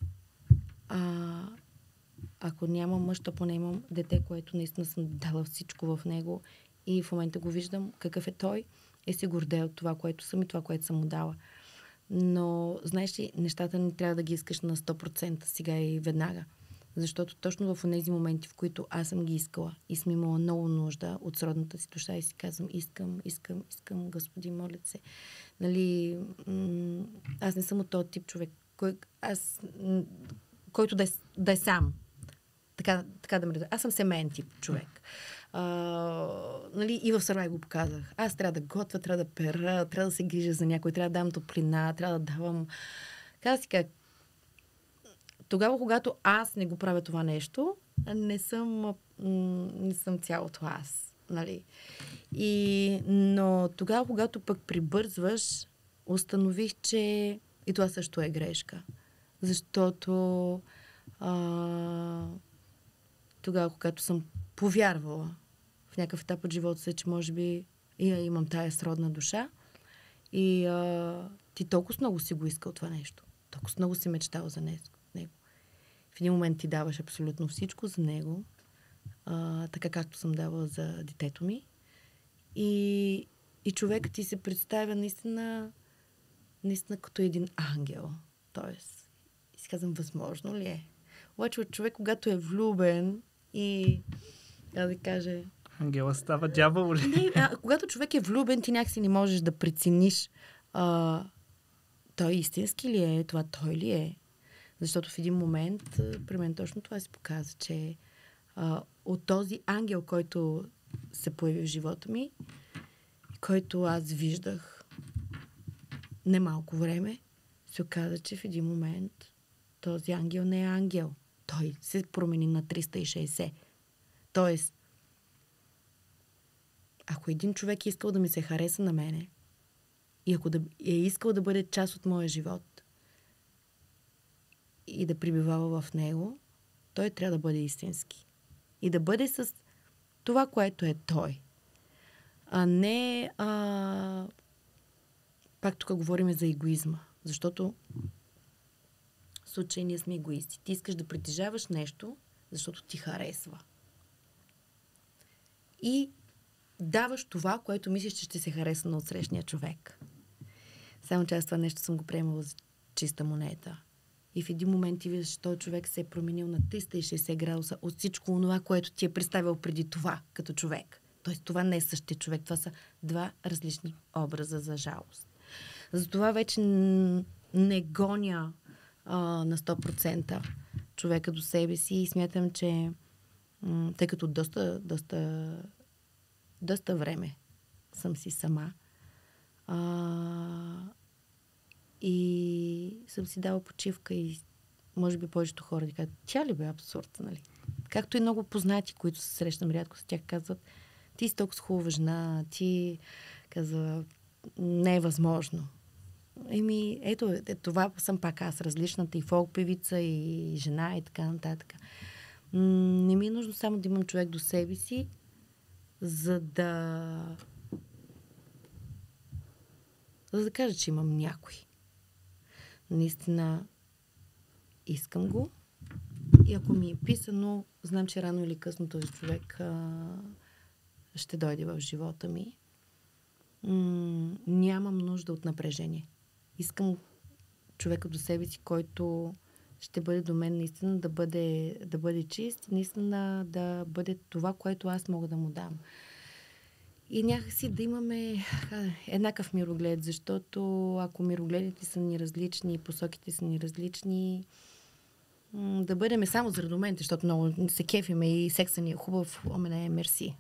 а, ако нямам мъж, то поне имам дете, което наистина съм дала всичко в него и в момента го виждам какъв е той и се гордея от това, което съм и това, което съм му дала. Но, знаеш ли, нещата не трябва да ги искаш на сто процента сега и веднага. Защото точно в тези моменти, в които аз съм ги искала и съм имала много нужда от сродната си душа и си казвам, искам, искам, искам, Господи, моля се. Нали, м- аз не съм от този тип човек, кой, аз, м- който да е, да е сам. Така, така да ме разбира. Аз съм семейен тип човек. А, нали, и в Сарай го показах. Аз трябва да готвя, трябва да пера, трябва да се грижа за някой, трябва да давам топлина, трябва да давам... Каза си как, тогава, когато аз не го правя това нещо, не съм, м- не съм цялото аз. Нали? И, но тогава, когато пък прибързваш, установих, че и това също е грешка. Защото а, тогава, когато съм повярвала в някакъв етап от живота си, че може би и я имам тая сродна душа и а, ти толкова много си го искал това нещо. Толкова много си мечтал за него. В един момент ти даваш абсолютно всичко за него, а, така както съм давала за детето ми. И, и човекът ти се представя наистина, наистина като един ангел. Тоест, и си казвам, възможно ли е? Обаче човек, когато е влюбен и, да да кажа... Ангела става дявол ли? Не, а, когато човек е влюбен, ти някакси не можеш да прецениш а, той истински ли е, това той ли е. Защото в един момент, при мен точно това се показа, че а, от този ангел, който се появи в живота ми, който аз виждах немалко време, се оказа, че в един момент този ангел не е ангел. Той се промени на триста и шейсет. Тоест, ако един човек е искал да ми се хареса на мене и ако да, е искал да бъде част от моя живот и да прибивава в него, той трябва да бъде истински. И да бъде с това, което е той. А не... А... Пак тук говорим за егоизма. Защото в случай ние сме егоисти. Ти искаш да притежаваш нещо, защото ти харесва. И даваш това, което мислиш, че ще се хареса на отсрещния човек. Само че аз това нещо съм го приемала за чиста монета. И в един момент ти виждаш, че този човек се е променил на триста и шейсет градуса от всичко това, което ти е представил преди това като човек. Тоест това не е същия човек. Това са два различни образа, за жалост. Затова вече не гоня а, на сто процента човека до себе си и смятам, че м- тъй като доста, доста, доста време съм си сама а, и съм си дала почивка и може би повечето хора ни казват, тя ли бе абсурд, нали? Както и много познати, които се срещам рядко с тях, казват, ти си толкова хубава жена, ти казва, не е възможно. Еми, ето, е, това съм пак аз, различната и фолк певица, и жена, и така нататък. М- не ми е нужно само да имам човек до себе си, за да за да кажа, че имам някой. Наистина искам го и ако ми е писано, знам, че рано или късно този човек а, ще дойде в живота ми. М- нямам нужда от напрежение. Искам човека до себе си, който ще бъде до мен наистина да бъде, да бъде чист и наистина да бъде това, което аз мога да му дам. и някакси да имаме а, еднакъв мироглед, защото ако мирогледите са ни различни, посоките са ни различни, м- да бъдем само заради момента, защото много се кефиме и секса ни е хубав, ами не е мерси.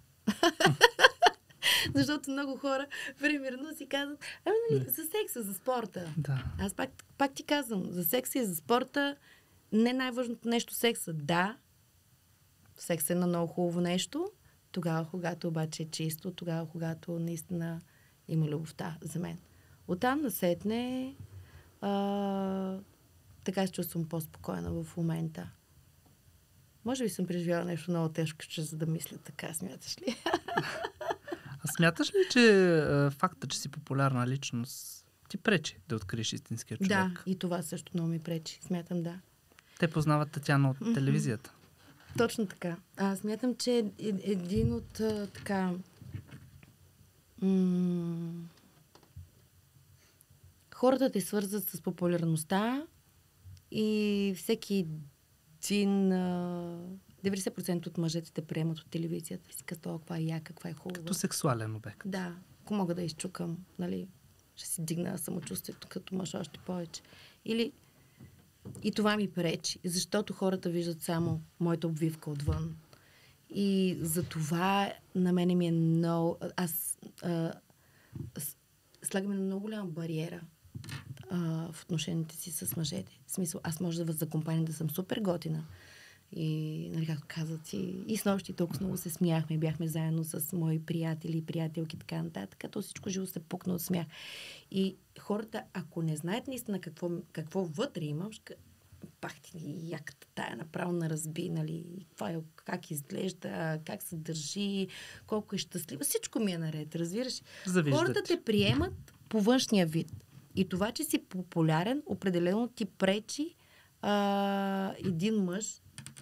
Защото много хора, примерно, си казват, ами нали, за секса, за спорта. Да. Аз пак, пак ти казвам, за секса и за спорта не най-важното нещо секса. Да, секс е на много хубаво нещо, тогава, когато обаче е чисто, тогава, когато наистина има любовта за мен. Оттам насетне а, така се чувствам по-спокойна в момента. Може би съм преживяла нещо много тежко, че за да мисля така, смяташ ли? А смяташ ли, че а, факта, че си популярна личност ти пречи да откриеш истинския човек? Да, и това също много ми пречи. Смятам, да. Те познават Татяна от Mm-hmm. телевизията. Точно така. Аз смятам, че е един от а, така... М- хората те свързват с популярността и всеки един... А, деветдесет процента от мъжете те приемат от телевизията. И си казват, о, каква е яка, каква е хубава. Като сексуален обект. Да, ако мога да изчукам, нали, ще си дигна самочувствието като мъж още повече. Или и това ми пречи, защото хората виждат само моята обвивка отвън. И за това на мене ми е много... Аз а, слагаме много голяма бариера а, в отношенията си с мъжете. В смисъл, аз може да за компания да съм супер готина. И, нали, както казват, и, и с нощи толкова много се смяхме. Бяхме заедно с мои приятели и приятелки, така нататък. То всичко живо се пукна от смях. И хората, ако не знаят наистина какво, какво вътре имам, ще пах ти яката тая направо на разби, нали, е, как изглежда, как се държи, колко е щастлива. Всичко ми е наред, разбираш? Завиждат. Хората те приемат по външния вид. И това, че си популярен, определено ти пречи а, един мъж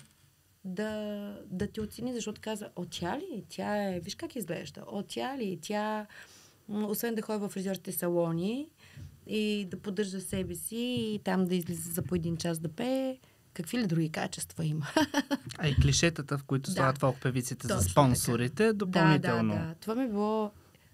да, да ти оцени, защото казва, о, тя ли? Тя е, виж как изглежда. О, тя ли? Тя, освен да ходи в фризьорските салони и да поддържа себе си и там да излиза за по един час да пее, какви ли други качества има? А и клишетата, в които Да. слагат в певиците за Точно спонсорите, така. допълнително. Да, да, да. Това ми е било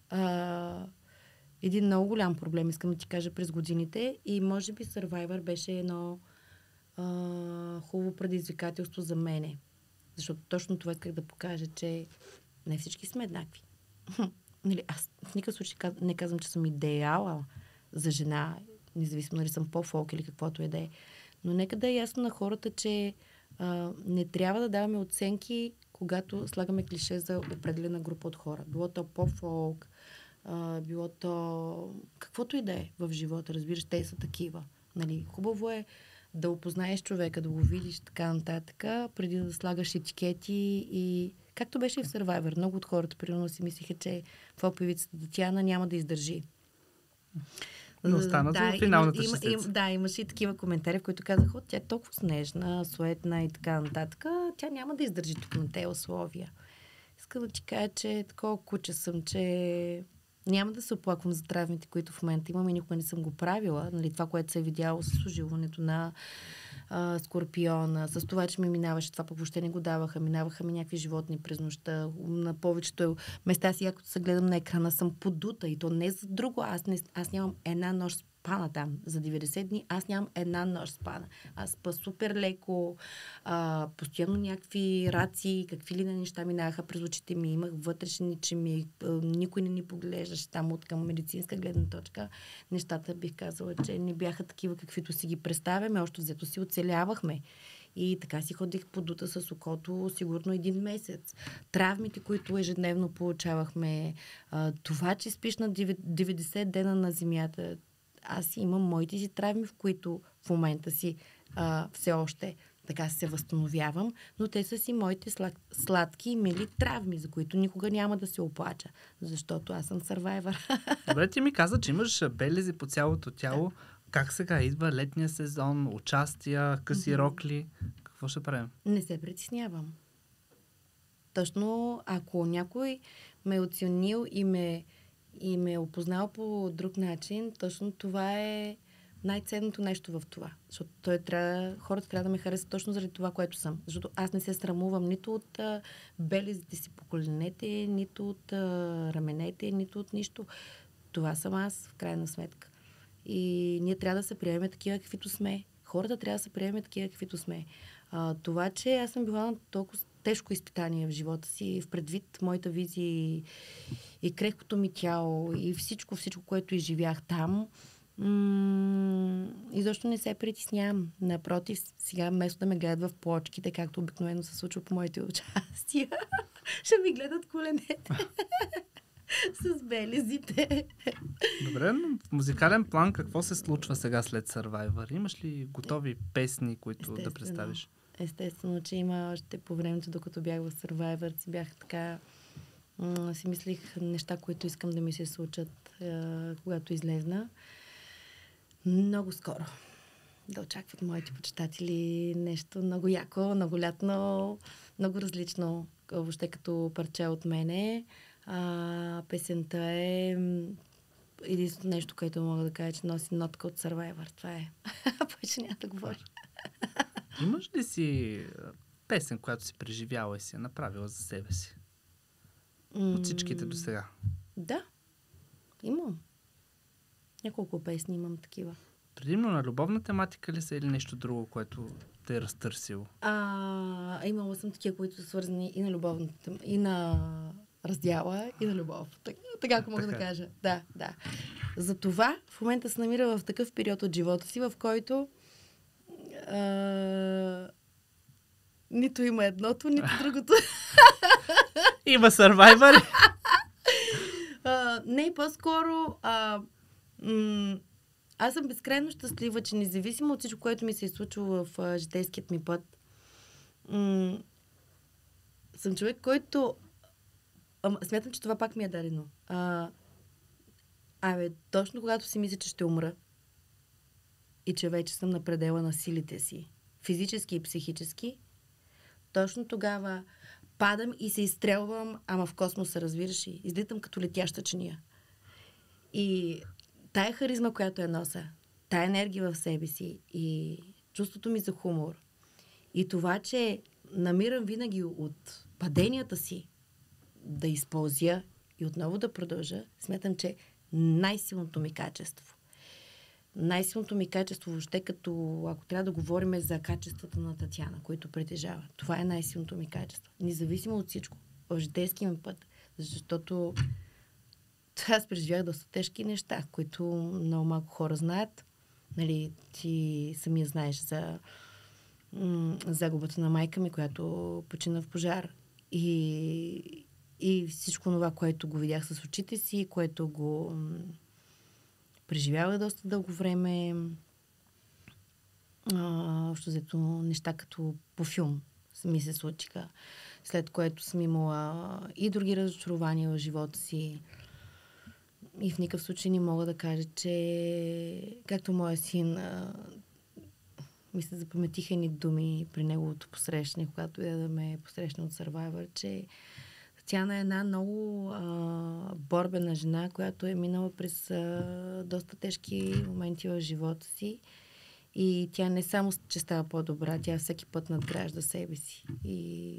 а, един много голям проблем, искам да ти кажа, през годините. И може би Survivor беше едно а, хубаво предизвикателство за мене. Защото точно това исках да покажа, че не всички сме еднакви. Нали, аз в никакъв случай не казвам, че съм идеала за жена, независимо дали съм по-фолк или каквото е да е. Но нека да е ясно на хората, че а, не трябва да даваме оценки, когато слагаме клише за определена група от хора. Било то по-фолк, а, било то каквото и да е в живота. Разбираш, те са такива. Нали, хубаво е да опознаеш човека, да го видиш така нататък, преди да слагаш етикети и както беше и в Survivor. Много от хората примерно си мислиха, че това певицата Татяна няма да издържи. Но остана да, за финалната има, шестица. Им, да, имаше и такива коментари, в които казаха, тя е толкова снежна, суетна и така нататък. Тя няма да издържи тук на тези условия. Искам да ти кажа, че такова куче съм, че няма да се оплаквам за травмите, които в момента имам и никога не съм го правила. Нали, това, което се е видяло с ожилването на а, скорпиона, с това, че ми минаваше, това пък въобще не го даваха. Минаваха ми някакви животни през нощта. На повечето места си, когато се гледам на екрана, съм подута. И то не за друго. Аз, не, аз нямам една нощ спана там. За деветдесет дни аз нямам една нощ спана. Аз спа супер леко, а, постоянно някакви рации, какви ли на неща минаха през очите ми. Имах вътрешни, че ми никой не ни поглеждаше там от към медицинска гледна точка. Нещата бих казала, че не бяха такива, каквито си ги представяме. Още взето си оцелявахме. И така си ходих подута с окото сигурно един месец. Травмите, които ежедневно получавахме, а, това, че спиш на деветдесет дена на земята. Аз имам моите си травми, в които в момента си а, все още така се възстановявам, но те са си моите слад, сладки и мили травми, за които никога няма да се оплача, защото аз съм Survivor. Добре, ти ми каза, че имаш белези по цялото тяло. Да. Как сега идва летния сезон, участия, къси mm-hmm. рокли? Какво ще правим? Не се притеснявам. Точно ако някой ме е оценил и ме и ме е опознал по друг начин, точно това е най-ценното нещо в това. Защото той трябва, хората трябва да ме харесат точно заради това, което съм. Защото аз не се срамувам нито от а, белезите си по коленете, нито от а, раменете, нито от нищо. Това съм аз, в крайна сметка. И ние трябва да се приемем такива, каквито сме. Хората трябва да се приемем такива, каквито сме. А, това, че аз съм била на толкова тежко изпитание в живота си, в предвид моята визия и, и крехкото ми тяло и всичко, всичко, което изживях там, м- и защо не се притеснявам. Напротив, сега вместо да ме гледат в плочките, както обикновено се случва по моите участия, ще ми гледат коленете. С белезите. Добре, но в музикален план какво се случва сега след Survivor? Имаш ли готови песни, които да представиш? Естествено, че има още по времето, докато бях в Survivor, си бях така... М- си мислих неща, които искам да ми се случат, е, когато излезна. Много скоро да очакват моите почитатели нещо много яко, много лятно, много различно, въобще като парче от мене. А, песента е единственото нещо, което мога да кажа, че носи нотка от Survivor. Това е. Повече няма да говоря. Имаш ли си песен, която си преживяла и си е направила за себе си? От всичките до сега. Да. Имам. Няколко песни имам такива. Предимно на любовна тематика ли са или нещо друго, което те е разтърсило? А, имала съм такива, които са свързани и на любовната, и на раздяла, и на любов. Так, така, ако мога така да кажа. Да, да. Затова в момента се намира в такъв период от живота си, в който а, нито има едното, нито другото. Има Survivor. а, не, по-скоро а, м- аз съм безкрайно щастлива, че независимо от всичко, което ми се е случило в а, житейският ми път, м- съм човек, който ам, смятам, че това пак ми е дадено. А, абе, точно когато си мисля, че ще умра и че вече съм на предела на силите си, физически и психически, точно тогава падам и се изстрелвам, ама в космоса, разбираш ли. Излитам като летяща чиния. И тая харизма, която я нося, тая енергия в себе си и чувството ми за хумор и това, че намирам винаги от паденията си да използя и отново да продължа, смятам, че най-силното ми качество. Най-силното ми качество, въобще като, ако трябва да говорим за качествата на Татяна, които притежава, това е най-силното ми качество. Независимо от всичко. В житейския ми път. Защото аз преживях доста тежки неща, които много малко хора знаят. Нали, ти самия знаеш за м- загубата на майка ми, която почина в пожар. И, и всичко това, което го видях с очите си, което го м- преживявах доста дълго време. Общо взето неща като по филм ми се случиха. След което съм имала и други разочарования в живота си. И в никакъв случай не мога да кажа, че както моя син а, ми се запаметиха ни думи при неговото посрещане, когато я да ме посрещне от Survivor, че Татяна е една много а, борбена жена, която е минала през а, доста тежки моменти в живота си. И тя не само, че става по-добра, тя всеки път надгражда себе си. И,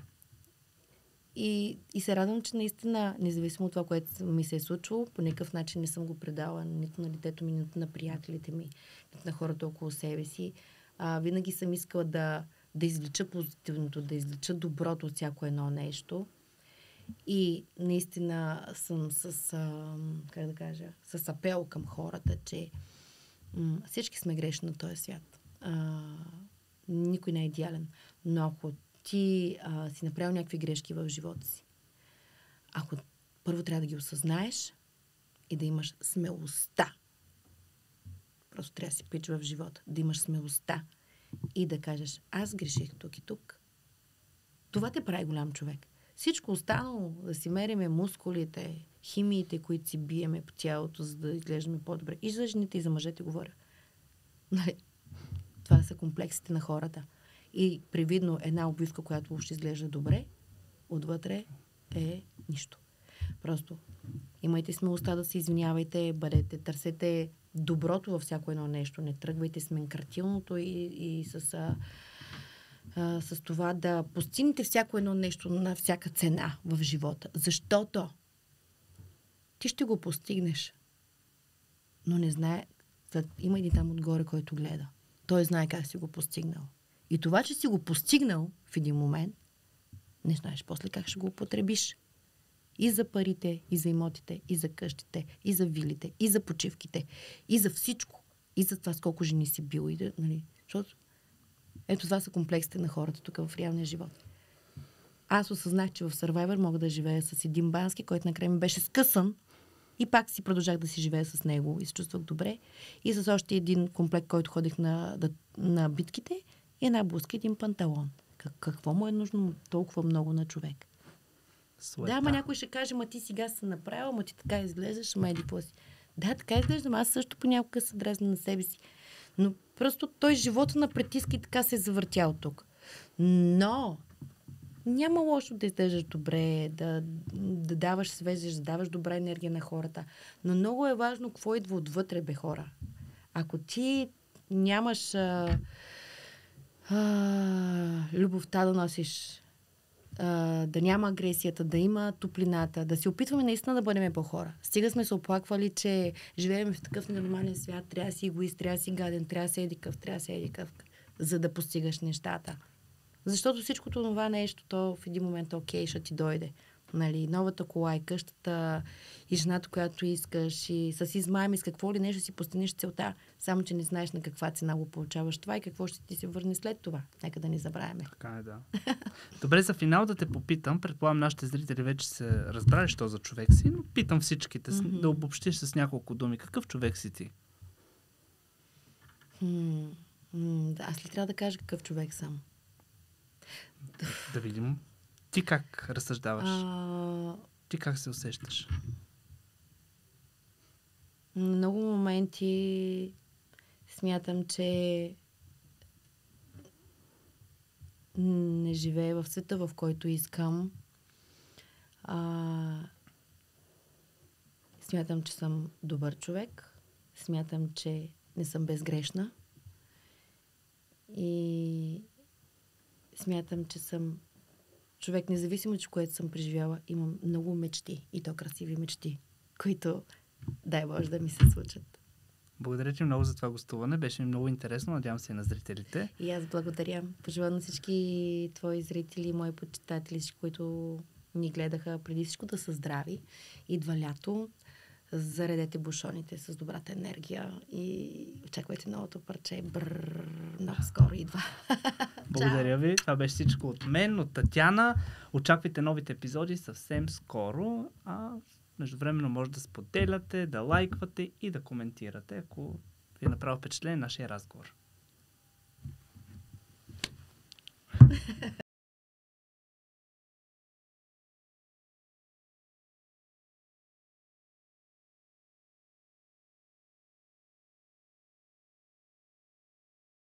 и, и се радвам, че наистина, независимо от това, което ми се е случило, по никакъв начин не съм го предала нито на детето ми, нито на приятелите ми, нито на хората около себе си. А, винаги съм искала да, да извлеча позитивното, да извлеча доброто от всяко едно нещо. И наистина съм с, а, как да кажа, с апел към хората, че м- всички сме грешни на този свят. А, никой не е идеален. Но ако ти а, си направил някакви грешки в живота си, ако първо трябва да ги осъзнаеш и да имаш смелостта, просто трябва да си пич в живота, да имаш смелостта и да кажеш, аз греших тук и тук. Това те прави голям човек. Всичко останало, да си мериме мускулите, химиите, които си биеме по тялото, за да изглеждаме по-добре. И за жените, и за мъжете говоря. Нали? Това са комплексите на хората. И привидно една обвивка, която ще изглежда добре, отвътре е нищо. Просто имайте смелостта да се извинявайте, бъдете, търсете доброто във всяко едно нещо. Не тръгвайте с менкратилното и, и с, а, а, с това да постигнете всяко едно нещо на всяка цена в живота. Защото ти ще го постигнеш, но не знае, има един там отгоре, който гледа. Той знае как си го постигнал. И това, че си го постигнал в един момент, не знаеш после как ще го употребиш. И за парите, и за имотите, и за къщите, и за вилите, и за почивките, и за всичко. И за това с колко жени си бил. И да, нали? Защото ето това са комплексите на хората тук в реалния живот. Аз осъзнах, че в Survivor мога да живея с един бански, който накрая ми беше скъсан, и пак си продължах да си живея с него и се чувствах добре. И с още един комплект, който ходих на, на, на битките, и една блузка, един панталон. Как, какво му е нужно толкова много на човек? Суета. Да, ама някой ще каже, ма ти сега се направил, ма ти така изглеждаш, ама еди какво си. Да, така изглеждам. Аз също понякога се дразня на себе си. Но просто той живота на притиска и така се е завъртял тук. Но няма лошо да изглеждаш добре, да, да даваш свежеж, да даваш добра енергия на хората. Но много е важно какво идва отвътре, бе, хора. Ако ти нямаш а, а, любовта да носиш, а, да няма агресията, да има топлината, да се опитваме наистина да бъдем по-хора. Стига сме се оплаквали, че живеем в такъв ненормален свят, трябва да си егоист, трябва да си гаден, трябва да си едикъв, трябва да си едикъв, за да постигаш нещата. Защото всичкото това нещо, то в един момент окей, ще ти дойде. Нали, новата кола и къщата, и жената, която искаш, и с измами, с какво ли нещо си постигнеш целта, само че не знаеш на каква цена го получаваш това и какво ще ти се върне след това. Нека да не забравяме. Така е, да. Добре, за финал да те попитам, предполагам нашите зрители вече се разбрали, що за човек си, но питам всичките, mm-hmm. да обобщиш с няколко думи. Какъв човек си ти? Mm, mm, да, аз ли трябва да кажа какъв човек съм? Да видим. Ти как разсъждаваш? А... Ти как се усещаш? На много моменти смятам, че не живея в света, в който искам. А... Смятам, че съм добър човек. Смятам, че не съм безгрешна. И смятам, че съм човек, независимо, че което съм преживяла, имам много мечти. И то красиви мечти, които дай Боже да ми се случат. Благодаря ти много за това гостуване. Беше ми много интересно. Надявам се и на зрителите. И аз благодаря. Пожелавам на всички твои зрители, мои почитатели, които ни гледаха, преди всичко да са здрави. Идва лято. Заредете бушоните с добрата енергия и очаквайте новото парче. Бррр, много скоро идва. Благодаря ви. Това беше всичко от мен, от Татяна. Очаквайте новите епизоди съвсем скоро. А междувременно може да споделяте, да лайквате и да коментирате, ако ви е направил впечатление нашия разговор.